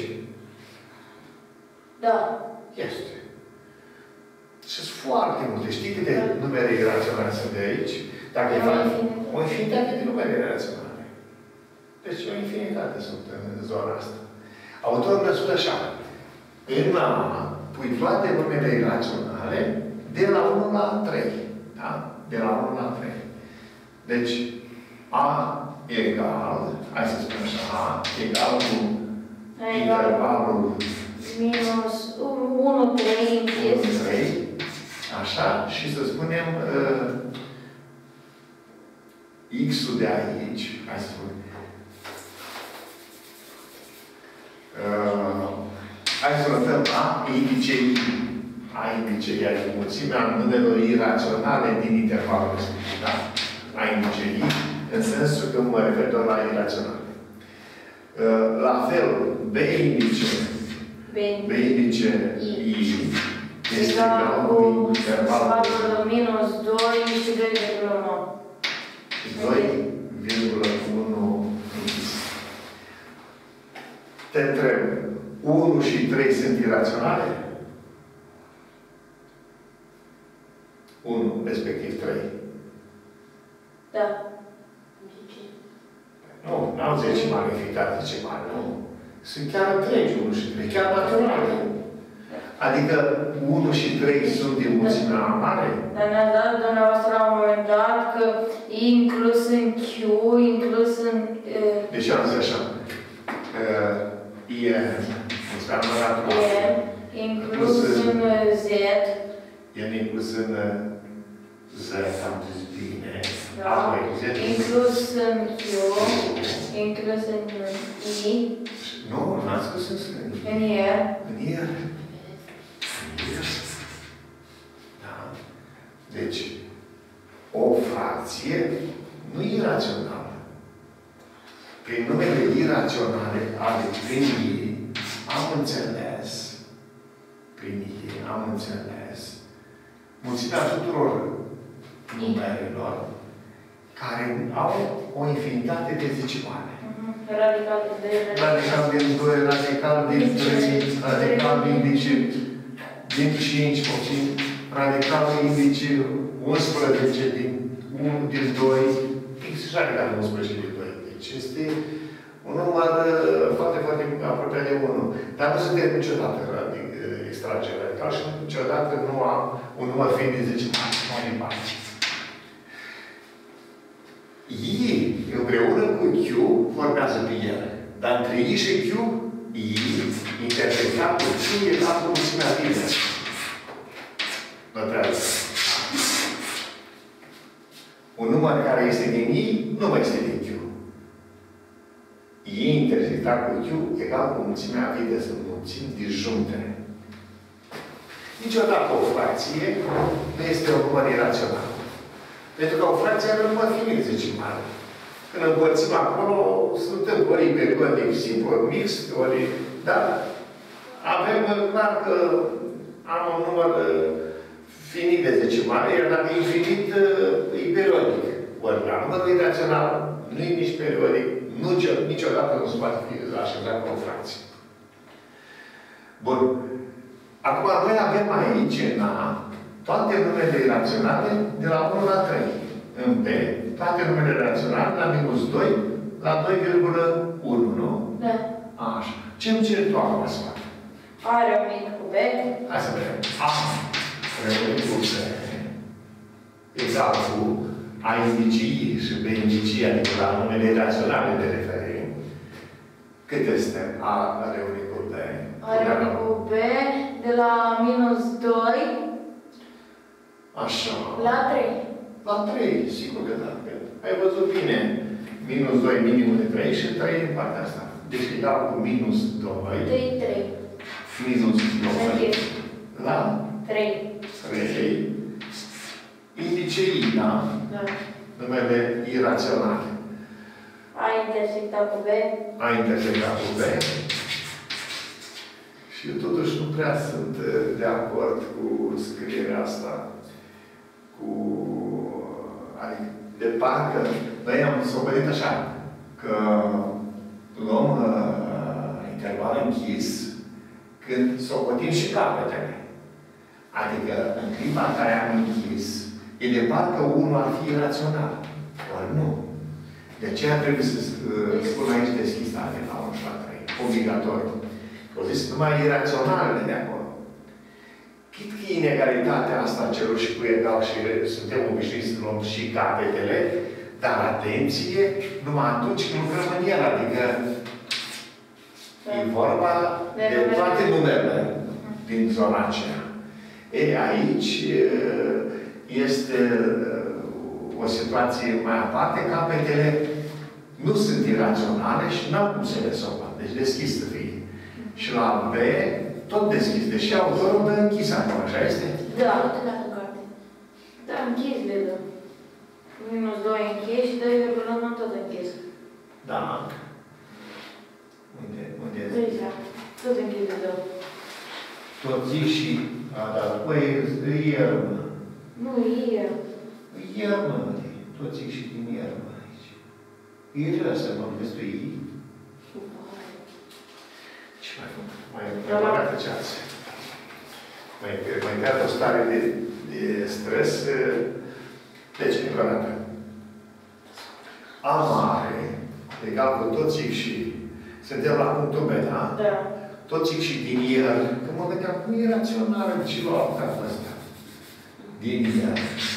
Da. Este. Și sunt foarte multe. Știi câte da. numere iraționale sunt de aici? Dacă e fac o infinitate de numere iraționale. Deci o infinitate sunt în zona asta. Autorul ne spune așa. În A pui toate numele iraționale de la unu la trei. Da? De la unu la trei. Deci, A egal, hai să spunem așa, A egal cu intervalul minus unu, trei închis. trei. Așa, și să spunem uh, X-ul de aici, hai să spunem. Uh, hai să notăm A indice I. A indice I, adică mulțimea numelor iraționale din intervalul respectiv, da? A indice I, în sensul că mă refer doar la iraționale. Uh, la fel, B indice B, B indice I, I este egal cu intervalul minus doi și doi virgulă unu. doi virgulă unu. Te întreb, unu și trei sunt iraționale? unu, respectiv trei. Da. Nu, n-au decimale, fiecare decimale, nu. Sunt chiar întregi, unu și trei, chiar naturale. Adică unu și trei sunt din mulțimea mare? Dar ne-a dat dumneavoastră la un moment dat că E inclus în Q, inclus în... Uh, deci am zis așa. Uh, E, înseamnă număratul E, inclus în Z. E inclus în Z, am zis bine. Da. Apoi, Z. Inclus în Q, inclus în I. Nu, n-am spus în Z. În E. În E. Da. Deci, o fracție nu e irațională. Prin numele iraționale ale prin ei, am înțeles, prin ei, am înțeles, mulțimea tuturor numerelor care au o infinitate de decimale. Radical de Radical din doi, radical din trei, radical indice din cinci, puțin, radical indice unsprezece din unu, din doi, există radical unsprezece din doi. Deci este un număr foarte, foarte apropiat de unu. Dar nu se termină niciodată extragerea radical și niciodată nu am un număr fiind de decimale, mai departe. I, împreună cu Q, formează pe el. Dar între I și Q, I, intersectat cu Q, e ca cu mulțimea fină. Notează. Un număr care este din I, nu mai este din Q. I intersectat cu Q egal cu mulțimea fină. Sunt mulțimi disjunte. Niciodată o fracție nu este un număr irațional. Pentru că o fracție are un număr finit decimal. Când împărțim acolo, suntem ori periodic simplu, ori mixt, ori... Dar avem clar că am un număr finit de decimale, iar dacă e infinit, e periodic. Ori la numărul irațional, nu e nici periodic, nu, niciodată nu se poate fi așezat cu o fracție. Bun. Acum, noi avem aici, în A, toate numele iraționale de la unu la trei. În B, toate numele iraționale de la minus doi la doi virgulă unu, nu? Da. Așa. Ce îmi ceri tu acum să fac? A reunit cu B. Hai să vedem. A reunit cu B egal cu A indicii și B indicii, adică la numele iraționale de referire. Cât este A reunit cu B? A reunit cu B de la minus doi Așa. la trei. La trei, sigur că da. Ai văzut bine. Minus doi minimul de trei și trei în partea asta. Deci egal cu minus doi. trei, trei. Minus doi. La trei. trei. Indice I, da? Da. Numele iraționale. A intersectat cu B. A intersectat cu B. Și eu totuși nu prea sunt de acord cu scrierea asta. Cu... Adică, de parcă, noi am socotit așa, că luăm uh, interval închis când socotim și capetele. Adică, în clipa în care am închis, e de parcă unul ar fi irațional. Ori nu. De aceea trebuie să uh, spun aici deschis la unu și la trei. Obligatoriu. Au zis numai iraționalele de acolo. Chit că inegalitatea asta celor și cu egal și suntem obișnuiți să luăm și capetele, dar atenție, numai atunci când lucrăm în el, adică e vorba de, de toate numerele din zona aceea. E, aici este o situație mai aparte, capetele nu sunt iraționale și n-au cum să le rezolvă. Deci deschis să fie. Și la B, tot deschis. Deși autorul dă închis acum, așa este? Da, da, închis, vedă. Minus doi închis și doi virgulă unu tot închis. Da. Unde? Unde este? Aici, tot închis, vedă. Tot zic și... A, da, păi, e iermă. Nu, e iermă. E iermă, tot zic și din iermă aici. E rău să mă gândesc pe ei. Ce mai fac? Mai mai făceați. Mai mai creat o stare de, de stres. Deci, încă o dată. A mare, egal cu tot zic și... Suntem la punctul B, da? Da. Tot zic și din ier. Că mă gândeam, cum e rațională de ce lua capul ăsta? Din ier.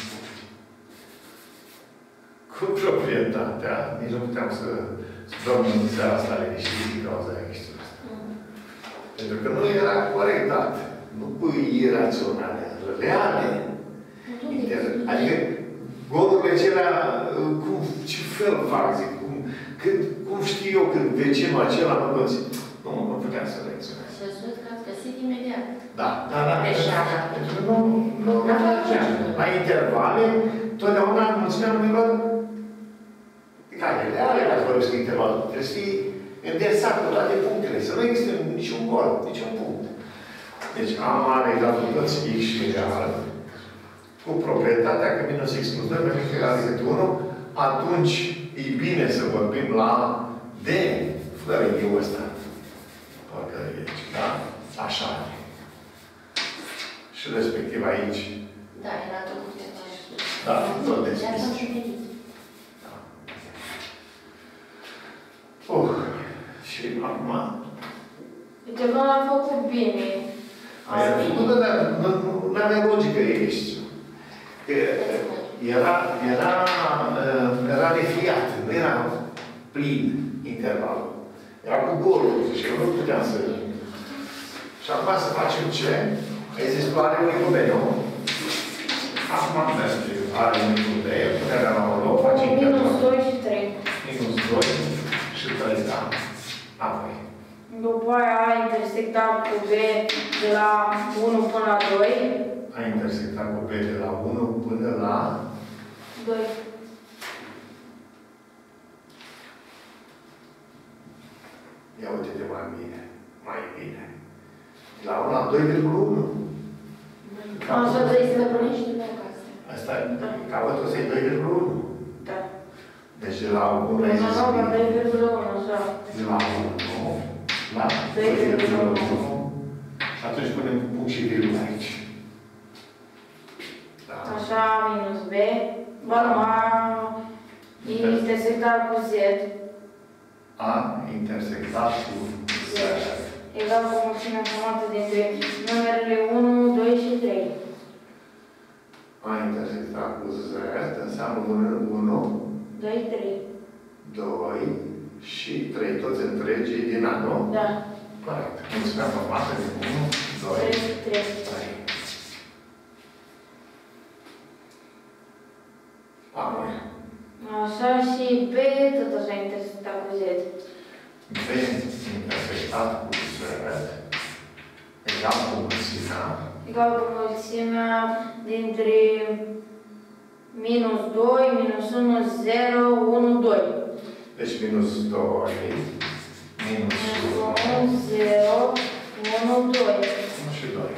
Cu proprietatea, nici nu puteam să, să dormim în seara asta liniștit din cauza chestiunea asta. Mm. Pentru că nu era corectat. Nu cu iraționale, reale. Mm. Adică, golurile acelea, cum, ce fel fac, zic, cum, când, cum știu eu când vecinul acela mă gândesc, nu, nu puteam să reacționez. Să sus că ați găsit imediat. Da, da, da. Greșeala. Pentru că nu, nu, nu făceam. La intervale, totdeauna mulțimea numelor care reale, dacă vorbesc în intervalul, trebuie să fie îndesat cu toate punctele, să nu există niciun gol, niciun punct. Deci am mare egal cu toți x și egal, cu proprietatea că minus x plus doi pentru că egal decât unu, atunci e bine să vorbim la D, fără eu ăsta. Parcă e aici, da? Așa. Și respectiv aici. Da, era tot cu ceva. Da, tot deschis. Da. Uh, și acum... Uite, că l-am făcut bine. Nu, dar nu avea logică aici. Era, era, era nefiat, nu era plin intervalul. Era cu golul și eu nu puteam să... Și acum să facem ce? Ai zis că are unicul B, nu? Acum merge. Are unicul B, puterea la un loc, face intervalul. Minus doi și trei. Minus doi și trei, da. Apoi. După aia a intersectat cu B de la unu până la doi. A intersectat cu B de la unu până la... doi. Ia uite-te mai bine. Mai bine. De la unu la doi virgulă unu. Așa trebuie să punești din nou casă. Asta e. Capătul ăsta e doi virgulă unu. Da. Deci de la unu ai zis bine. doi virgulă unu, așa. De la unu la doi virgulă unu. Și atunci punem punct și virgulă aici. Da. Așa, minus B. Ba nu, A intersectat cu Z. A intersectat cu Z. Egal cu mulțimea formată dintre numerele unu, doi și trei. A intersectat cu Z înseamnă unu, doi, trei. doi și trei. Toți întregi din A, nu? Da. Corect. Mulțimea formată din unu, doi, trei. Apoi. Așa și B, tot așa intersectat cu Z. B intersectat cu Z egal cu mulțimea. Egal cu mulțimea dintre minus doi, minus unu, zero, unu, doi. Deci minus doi, minus unu, zero, unu, doi. unu și doi.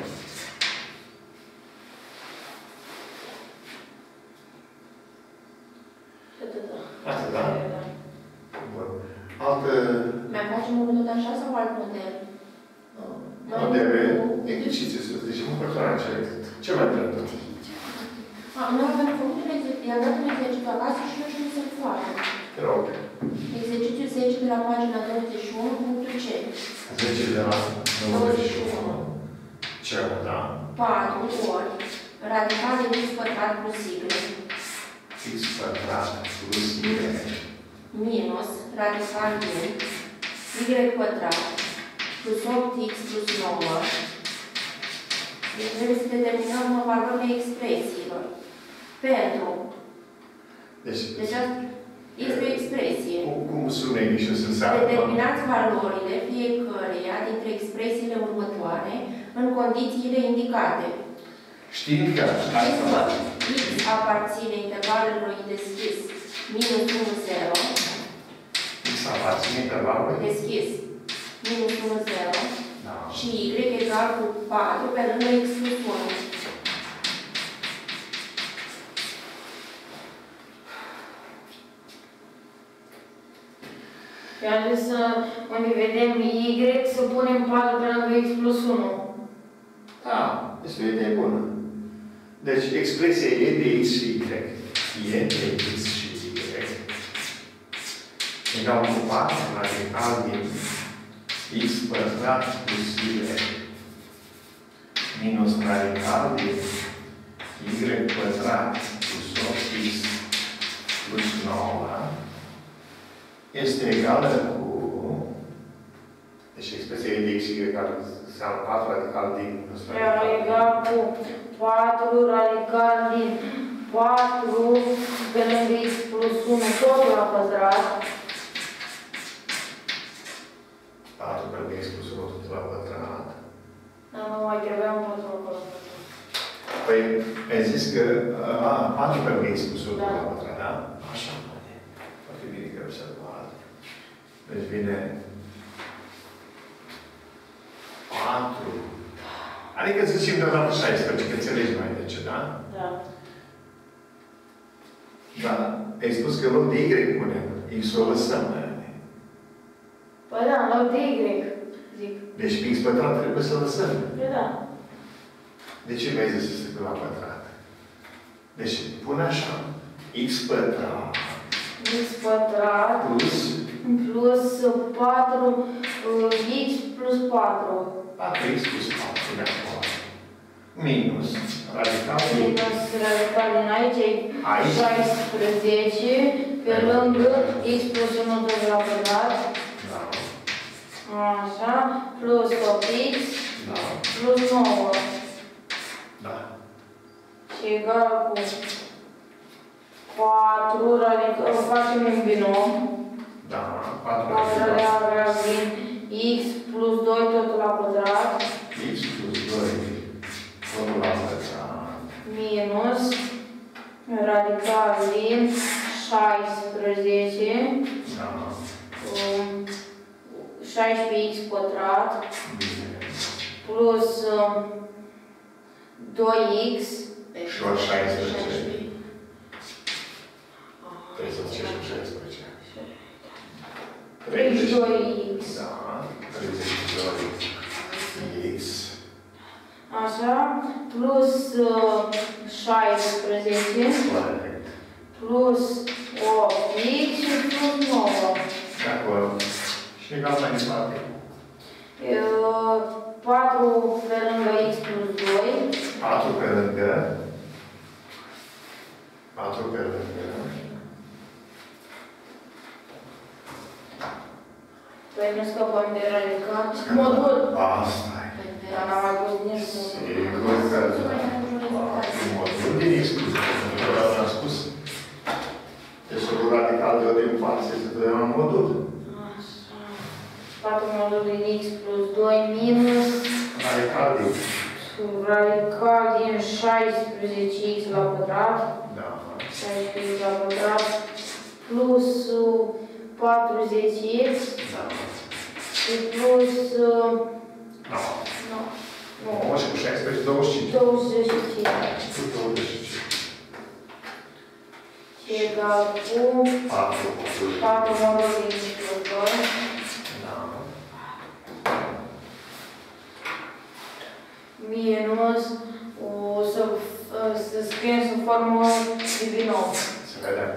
Asta, da? Bun. Altă... Mai facem un tot așa sau alt model? Modele, exerciții, să zicem, un personaj. Ce mai trebuie? Noi avem făcut un exercițiu, i-am dat un exercițiu acasă și eu știu să-l fac. Te rog. Exercițiul zece de la pagina douăzeci și unu, punctul C. zece de la nouăzeci și unu. Ce, da? patru ori radical din x pătrat plus y. X pătrat plus y. Minus radical din y pătrat plus opt x plus nouă. Deci trebuie să determinăm valorile expresiilor. Pentru. Deci, deci este o expresie. Cum, cum sună și să înseamnă? Determinați valorile fiecăreia dintre expresiile următoare în condițiile indicate. Știind că Știind că x aparține intervalului deschis minus unu, zero. X aparține intervalului deschis minus unu, zero. Da. Și y egal cu patru pe lângă x plus unu. I-am zis să, unde vedem y, să punem patru pe lângă x plus unu. Da, este o idee bună. Deci, expresia e de x și y. E de x și y. Egal cu patru radical din x pătrat plus y. Minus radical din y pătrat plus opt x plus nouă. Este egală cu... Deci expresia e de x și y care înseamnă patru radical din... Era egal cu patru radical din patru pe lângă x plus unu, totul la pătrat. patru pe lângă x plus unu, totul la pătrat. Dar nu mai trebuia un patru acolo. Păi, ai zis că... A, patru pe lângă x plus unu, da. La pătrat, da? Așa, poate. Foarte bine că observat. Deci vine... patru. Adică să zicem de la șaisprezece, că înțelegi mai de ce, da? Da. Da. Ai spus că în loc de y punem. X-ul o lăsăm. Păi da, în loc de y, zic. Deci x pătrat trebuie să lăsăm. Păi da. De ce mi-ai zis să se la pătrat? Deci pune așa. X pătrat. X pătrat. Plus. Plus patru. X plus patru. patru x plus patru de acolo. Minus. Radical din... Minus radical din aici. Aici. șaisprezece. Pe lângă x plus unu tot la pătrat. Da. Așa. Plus opt x. Da. Plus nouă. Da. Și egal cu patru radical. Facem un binom. Da. patru patru radical din x plus doi totul la pătrat. X plus doi totul la pătrat. Minus radical din șaisprezece. Da. Um, șaisprezece x pătrat. Bine. Plus um, doi x. Și ori șaisprezece. Trebuie să zici șaisprezece. treizeci și doi x. Da. treizeci și doi x. Așa. Plus uh, șaisprezece. Corect. Plus opt x și plus nouă. De acord. Și egal mai departe. Uh, patru pe lângă x plus doi. patru pe lângă. patru pe lângă. Păi nu scăpăm de radical. Modul. Asta e. Dar n-am mai pus nici Sigur că modul din x plus unu. Totdeauna am spus. Deci un radical de ori în față este totdeauna modul. Așa. patru modul din x plus doi minus Radical din. radical din șaisprezece x la pătrat. Da. șaisprezece x la pătrat. Plus patruzeci x. Da. Și plus... Da. Nu. nouă și cu șaisprezece, douăzeci și cinci. douăzeci și cinci. douăzeci și cinci. Și egal cu patru modul. patru modul din x plus doi. Da. Minus, o să, să scriem sub formă de binom. Să vedem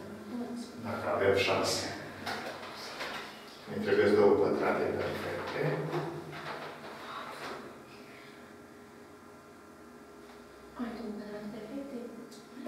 dacă avem șanse. Ne trebuie două pătrate perfecte.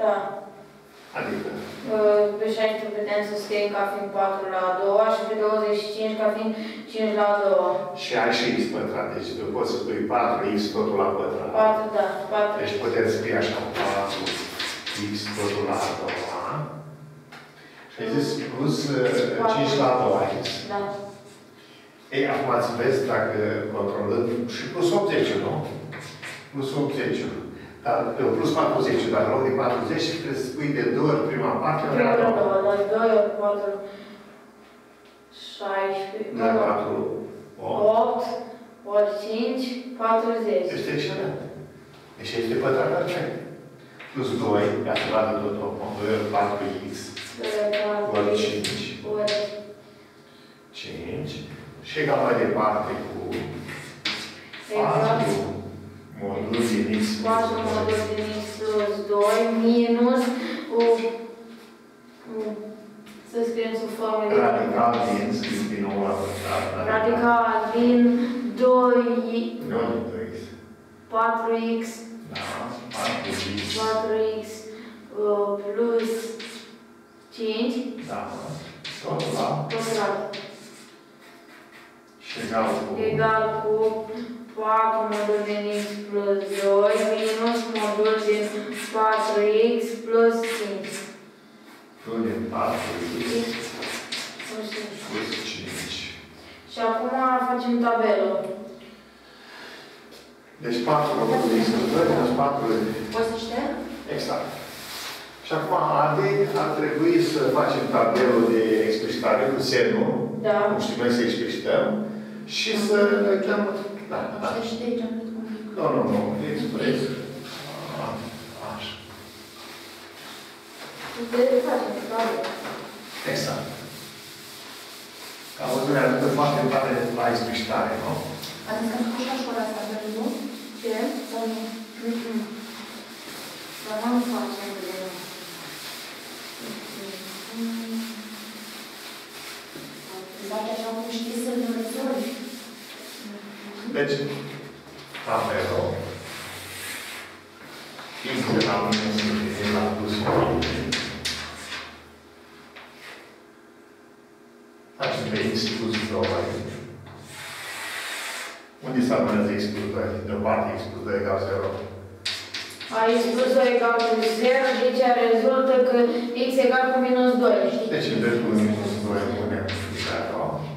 Da. Adică? Pe șaisprezece putem să scriem ca fiind patru la a doua și pe douăzeci și cinci ca fiind cinci la a doua. Și ai și x pătrat, deci tu poți să spui patru x totul la pătrat. patru, da. patru. Deci putem scrie așa, patru x totul la a doua. Și ai zis plus cinci la a doua x. Da. Ei, acum ați vezi dacă controlăm și plus optzeci, nu? Plus optzeci. Dar plus patruzeci, dar în loc de patruzeci trebuie să spui de două ori prima parte, ori a doua. Da, doi ori patru, șaisprezece, Da, patru, opt, ori cinci, patruzeci. Este excelent. Deci este pătrat perfect. Plus doi, ca să vadă tot omul, doi ori patru x, ori cinci, ori cinci, și egal mai departe cu patru modul din x plus patru modul din x plus doi minus să scriem sub formă de radical din, scris din nou la pătrat. Radical din doi x. patru x. Da, patru x. patru x plus cinci. Da. Tot la. Tot la. Și egal cu. Egal cu patru modul din x plus doi minus modul din patru x plus cinci. Modul din patru x plus cinci. Și acum facem tabelul. Deci patru modul din x plus doi minus patru. Poți să șterg? Exact. Și acum, Adi, ar trebui să facem tabelul de explicitare cu semnul. Da. Nu știu noi să explicităm. Și să dăm. Da, da. Și de aici am vrut un pic. Nu, nu, nu. Expres. Așa. Exact. Ca o zi ajută foarte tare la explicitare, nu? Ați zis că am făcut la școala asta, dar nu? Ce? Sau nu? Nu. Dar nu facem de nou. Exact așa cum știți să-l rezolvi. Deci, tabelul x de la minus de la plus facem pe x plus doi. Unde se amânează x plus doi? Deoparte x plus doi egal zero. A x plus doi egal cu zero, deci rezultă că x egal cu minus doi. Deci, în dreptul minus doi punem zero.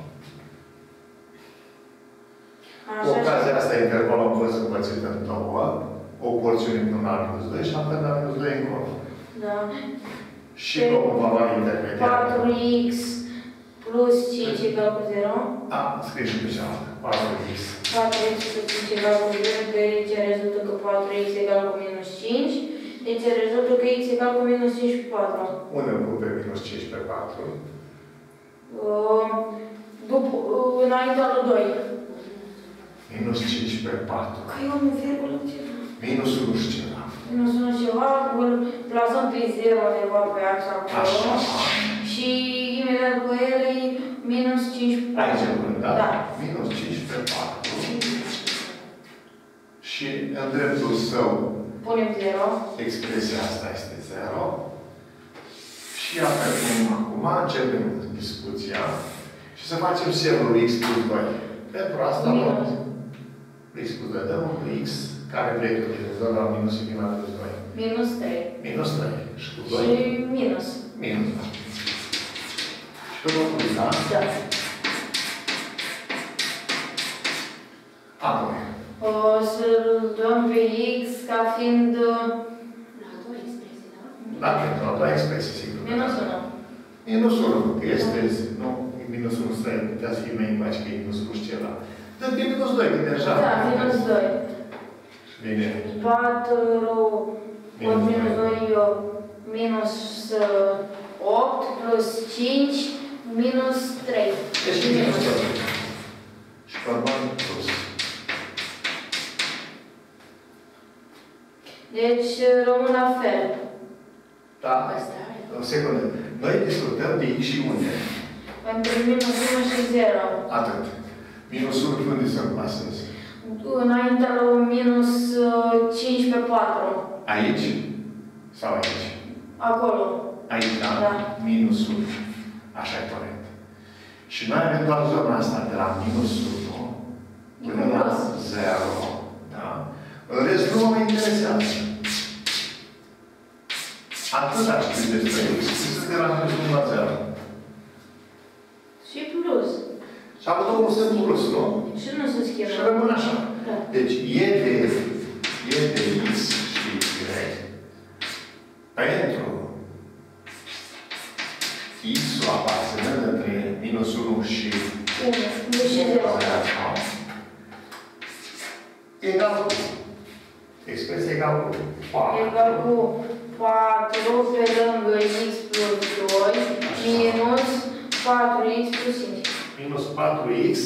Cu ocazia asta, intervalul a fost împărțit în două, o porțiune până la minus doi și apoi la minus doi încolo. Da. Și luăm o valoare intermediară. patru x plus cinci egal cu zero. Da, scrie și pe cealaltă. patru x. patru x plus cinci egal cu zero, deci rezultă că patru x egal cu minus cinci. Deci rezultă că x egal cu minus cinci pe patru. Unde cu pe minus cinci pe patru? Uh, după, uh, înaintea lui doi. Minus cinci pe patru. Că eu nu virgulă ceva. Minus unu și ceva. Minus unu ceva, îl plasăm pe zero undeva pe axa acolo. Așa. Și imediat după el e minus cinci pe patru. Aici până, da? Da. Minus cinci pe patru. Și în dreptul său, Punem zero. expresia asta este zero. Și acum, acum începem discuția și să facem semnul x plus doi. Pentru asta Minus. x plus doi. Dăm un x care plecă din zona la minus și din la plus doi. Minus trei. Minus trei. Și cu doi? Și minus. Minus. Și pe locul da? Da. Apoi. O să-l dăm pe x ca fiind La a doua expresie, da? Da, pentru a doua expresie, sigur. minus unu. Minus unu. Este, nu, minus unu să putea să fie mai încoace că e minus unu și ceva. Dă pe minus doi, că deja. Da, minus doi. Bine. patru ori minus doi, minus opt plus cinci, minus trei. Deci minus doi. Și pe urmă plus. Deci rămân la fel. Da? Asta are. O secundă. Noi discutăm de x și unde? Pentru minus unu și zero. Atât. Minus unu pe unde să-l plasez? Înaintea lui minus cinci pe patru. Aici? Sau aici? Acolo. Aici, da? Da. Minus unu. Așa e corect. Și noi avem doar zona asta de la minus unu până la zero. Da? În rest nu mă interesează. Atât aș știu despre X. Știți de la minus unu la zero. Și plus. Și amândouă sunt plus, nu? Și nu se schimbă. Și rămân așa. Da. Deci, e de, e de X și Y pentru X-ul aparținând între minus unu și unu. Nu și zero. Egal cu. Expresia egal cu patru. Egal cu patru pe lângă X plus doi minus patru X plus cinci. Minus patru X.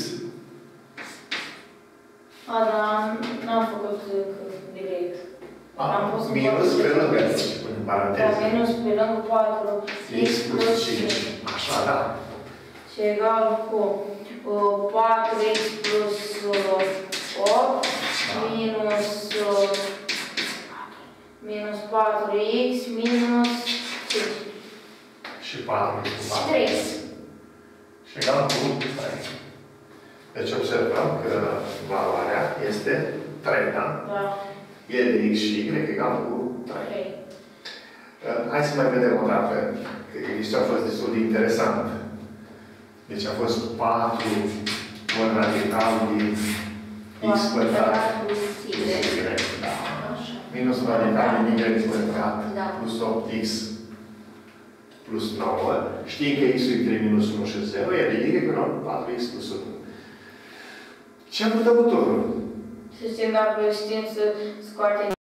A, da, n-am făcut direct. A, minus pe lângă X, în paranteză. Da, minus pe lângă patru X plus cinci. Așa, da. Și egal cu uh, patru X plus uh, opt minus, uh, minus patru X minus cinci. Și patru X cu patru. Și trei. Și egal cu trei. Deci observăm că valoarea este trei, da? Da. E de X și Y egal cu trei. trei. Hai să mai vedem o dată, că aici a fost destul de interesant. Deci a fost patru ori radicalul din X pătrat plus plus Y. Y, da. Așa. Minus radicalul din Y pătrat Da. plus opt X plus nouă. Știm că X-ul e trei minus unu și zero, iar Y până patru X plus unu. Ce am făcut următorul? Să știm dacă știm să scoatem